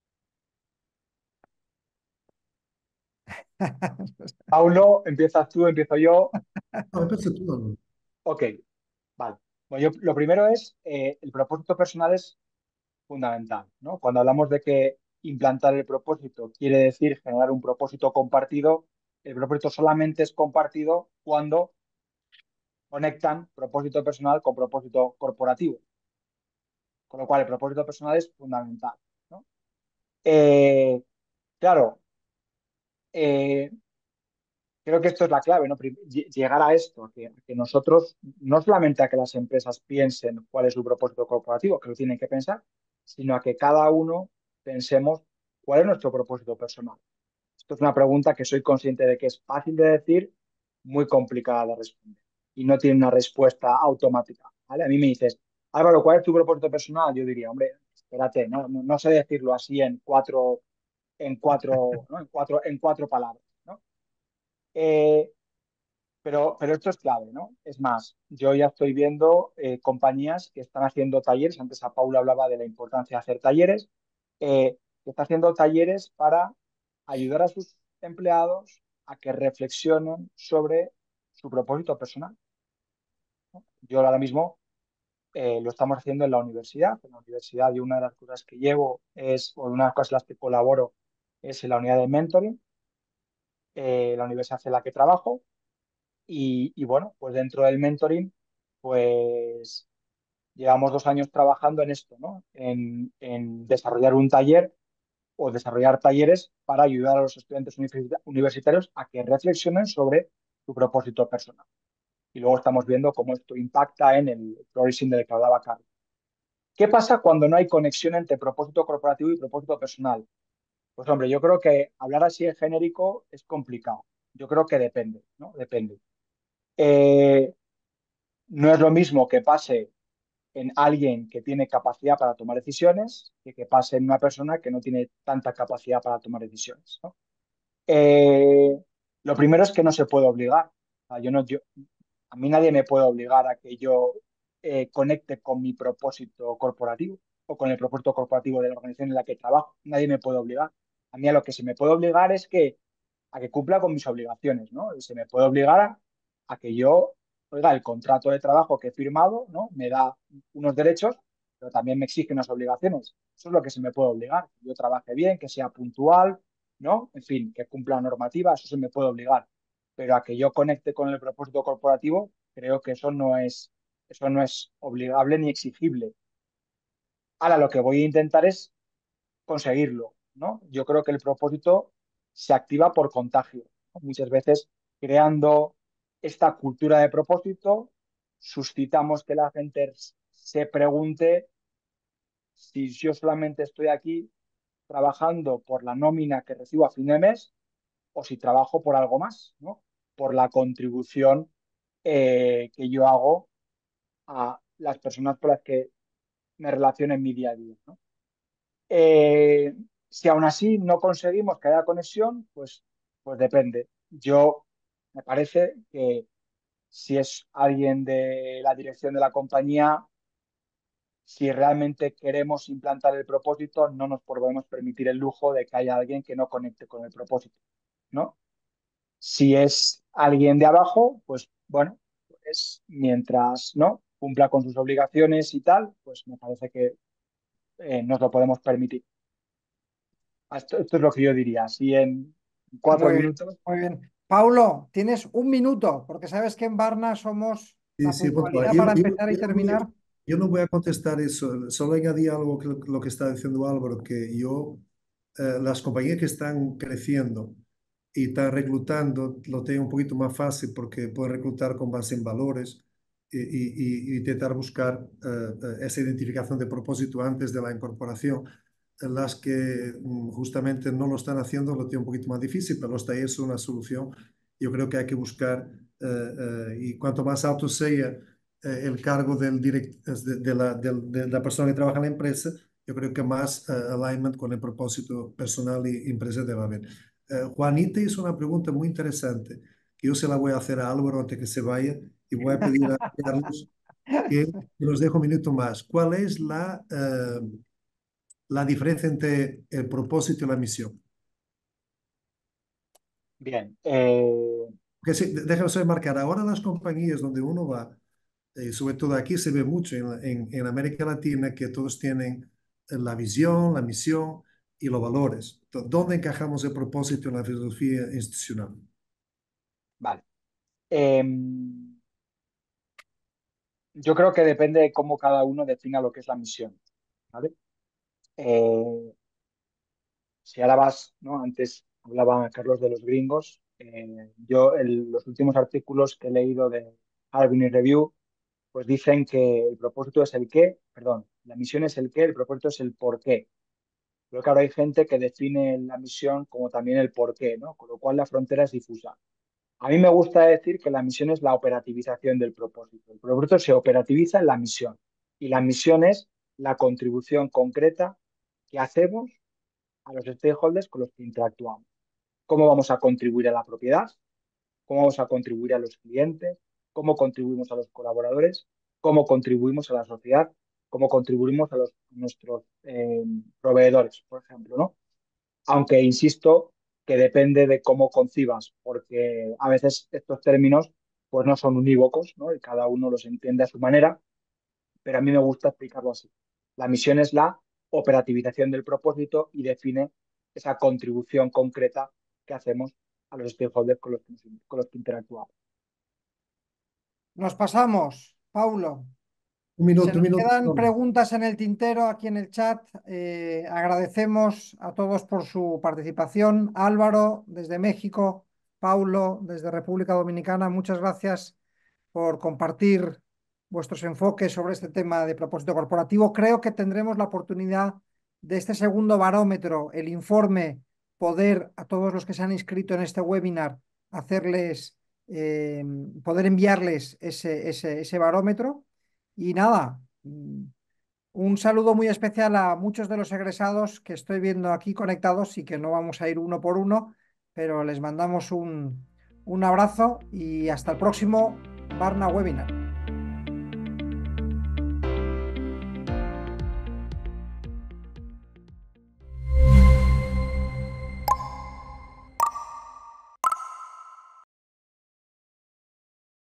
Paulo, empiezas tú, empiezo yo. No, empecé tú, Álvaro. Ok, vale. Bueno, lo primero es, el propósito personal es fundamental, ¿no? Cuando hablamos de que implantar el propósito quiere decir generar un propósito compartido, el propósito solamente es compartido cuando conectan propósito personal con propósito corporativo, con lo cual el propósito personal es fundamental, ¿no? Eh, claro, eh, creo que esto es la clave, ¿no? Llegar a esto, a que nosotros, no solamente a que las empresas piensen cuál es su propósito corporativo, que lo tienen que pensar, sino a que cada uno pensemos cuál es nuestro propósito personal. Esto es una pregunta que soy consciente de que es fácil de decir, muy complicada de responder y no tiene una respuesta automática, ¿vale? A mí me dices, Álvaro, ¿cuál es tu propósito personal? Yo diría, hombre, espérate, no sé decirlo así ¿no? en cuatro palabras, ¿no? Eh, pero esto es clave, ¿no? Es más, yo ya estoy viendo compañías que están haciendo talleres. Antes a Paula hablaba de la importancia de hacer talleres. Que está haciendo talleres para ayudar a sus empleados a que reflexionen sobre su propósito personal. Yo ahora mismo lo estamos haciendo en la universidad. En la universidad, y una de las cosas que llevo o una de las cosas en las que colaboro, es en la unidad de mentoring, la universidad en la que trabajo. Y bueno, pues dentro del mentoring, pues llevamos 2 años trabajando en esto, ¿no? En desarrollar un taller o desarrollar talleres para ayudar a los estudiantes universitarios a que reflexionen sobre su propósito personal. Y luego estamos viendo cómo esto impacta en el flourishing del que hablaba Carlos. ¿Qué pasa cuando no hay conexión entre propósito corporativo y propósito personal? Pues hombre, yo creo que hablar así en genérico es complicado. Yo creo que depende, ¿no? Depende. Eh, no es lo mismo que pase en alguien que tiene capacidad para tomar decisiones que pase en una persona que no tiene tanta capacidad para tomar decisiones, ¿no? Eh, lo primero es que no se puede obligar. O sea, a mí nadie me puede obligar a que yo conecte con mi propósito corporativo o con el propósito corporativo de la organización en la que trabajo. Nadie me puede obligar. A mí a lo que se me puede obligar es a que cumpla con mis obligaciones, ¿no? Se me puede obligar a que yo, oiga, el contrato de trabajo que he firmado, ¿no? Me da unos derechos, pero también me exige unas obligaciones. Eso es lo que se me puede obligar. Que yo trabaje bien, que sea puntual, ¿no? En fin, que cumpla la normativa, eso se me puede obligar. Pero a que yo conecte con el propósito corporativo, creo que eso no es obligable ni exigible. Ahora, lo que voy a intentar es conseguirlo, ¿no? Yo creo que el propósito se activa por contagio, ¿no? Muchas veces creando esta cultura de propósito, suscitamos que la gente se pregunte si yo solamente estoy aquí trabajando por la nómina que recibo a fin de mes o si trabajo por algo más, ¿no? Por la contribución que yo hago a las personas con las que me relaciono en mi día a día, ¿no? Eh, si aún así no conseguimos que haya conexión, pues depende. Yo me parece que si es alguien de la dirección de la compañía, si realmente queremos implantar el propósito, no nos podemos permitir el lujo de que haya alguien que no conecte con el propósito, ¿no? Si es alguien de abajo, pues bueno, pues mientras no cumpla con sus obligaciones y tal, pues me parece que nos lo podemos permitir. Esto es lo que yo diría. Si en cuatro Muy bien, minutos, muy bien. Paulo, tienes un minuto, porque sabes que en Barna somos Sí, la sí, bueno, puntualidad para empezar y terminar. yo no voy a contestar eso, solo añadí algo que lo que está diciendo Álvaro, que las compañías que están creciendo y están reclutando, lo tengo un poquito más fácil porque pueden reclutar con base en valores y intentar buscar esa identificación de propósito antes de la incorporación. Las que justamente no lo están haciendo lo tienen un poquito más difícil, pero los talleres son una solución. Yo creo que hay que buscar, y cuanto más alto sea el cargo de la persona que trabaja en la empresa, yo creo que más alignment con el propósito personal y empresa debe haber. Juanita hizo una pregunta muy interesante, que yo se la voy a hacer a Álvaro antes que se vaya, y voy a pedir a Carlos que nos deje un minuto más. ¿Cuál es la diferencia entre el propósito y la misión? bien. Porque sí, déjame solo marcar, ahora las compañías donde uno va, sobre todo aquí se ve mucho en América Latina, que todos tienen la visión, la misión y los valores. ¿Dónde encajamos el propósito en la filosofía institucional? Vale. Eh, yo creo que depende de cómo cada uno defina lo que es la misión, ¿vale? Eh, si ahora vas, ¿no? Antes hablaba Carlos de los gringos. Yo, los últimos artículos que he leído de Harvard Review, pues dicen que el propósito es el qué, perdón, la misión es el qué, el propósito es el por qué. Creo que ahora hay gente que define la misión como también el por qué, ¿no? Con lo cual la frontera es difusa. A mí me gusta decir que la misión es la operativización del propósito. El propósito se operativiza en la misión y la misión es la contribución concreta que hacemos a los stakeholders con los que interactuamos. ¿Cómo vamos a contribuir a la propiedad? ¿Cómo vamos a contribuir a los clientes? ¿Cómo contribuimos a los colaboradores? ¿Cómo contribuimos a la sociedad? ¿Cómo contribuimos a nuestros proveedores, por ejemplo, ¿no? Aunque insisto que depende de cómo concibas, porque a veces estos términos pues no son unívocos, ¿no? Y cada uno los entiende a su manera, pero a mí me gusta explicarlo así. La misión es la operativización del propósito y define esa contribución concreta que hacemos a los stakeholders con los que interactuamos. Nos pasamos, Paulo. Se Un nos minuto. quedan No. preguntas en el tintero aquí en el chat. Agradecemos a todos por su participación. Álvaro, desde México, Paulo, desde República Dominicana, muchas gracias por compartir vuestros enfoques sobre este tema de propósito corporativo. Creo que tendremos la oportunidad de este segundo barómetro, el informe, poder a todos los que se han inscrito en este webinar, hacerles, poder enviarles ese barómetro. Y nada, un saludo muy especial a muchos de los egresados que estoy viendo aquí conectados y que no vamos a ir uno por uno, pero les mandamos un abrazo y hasta el próximo Barna Webinar.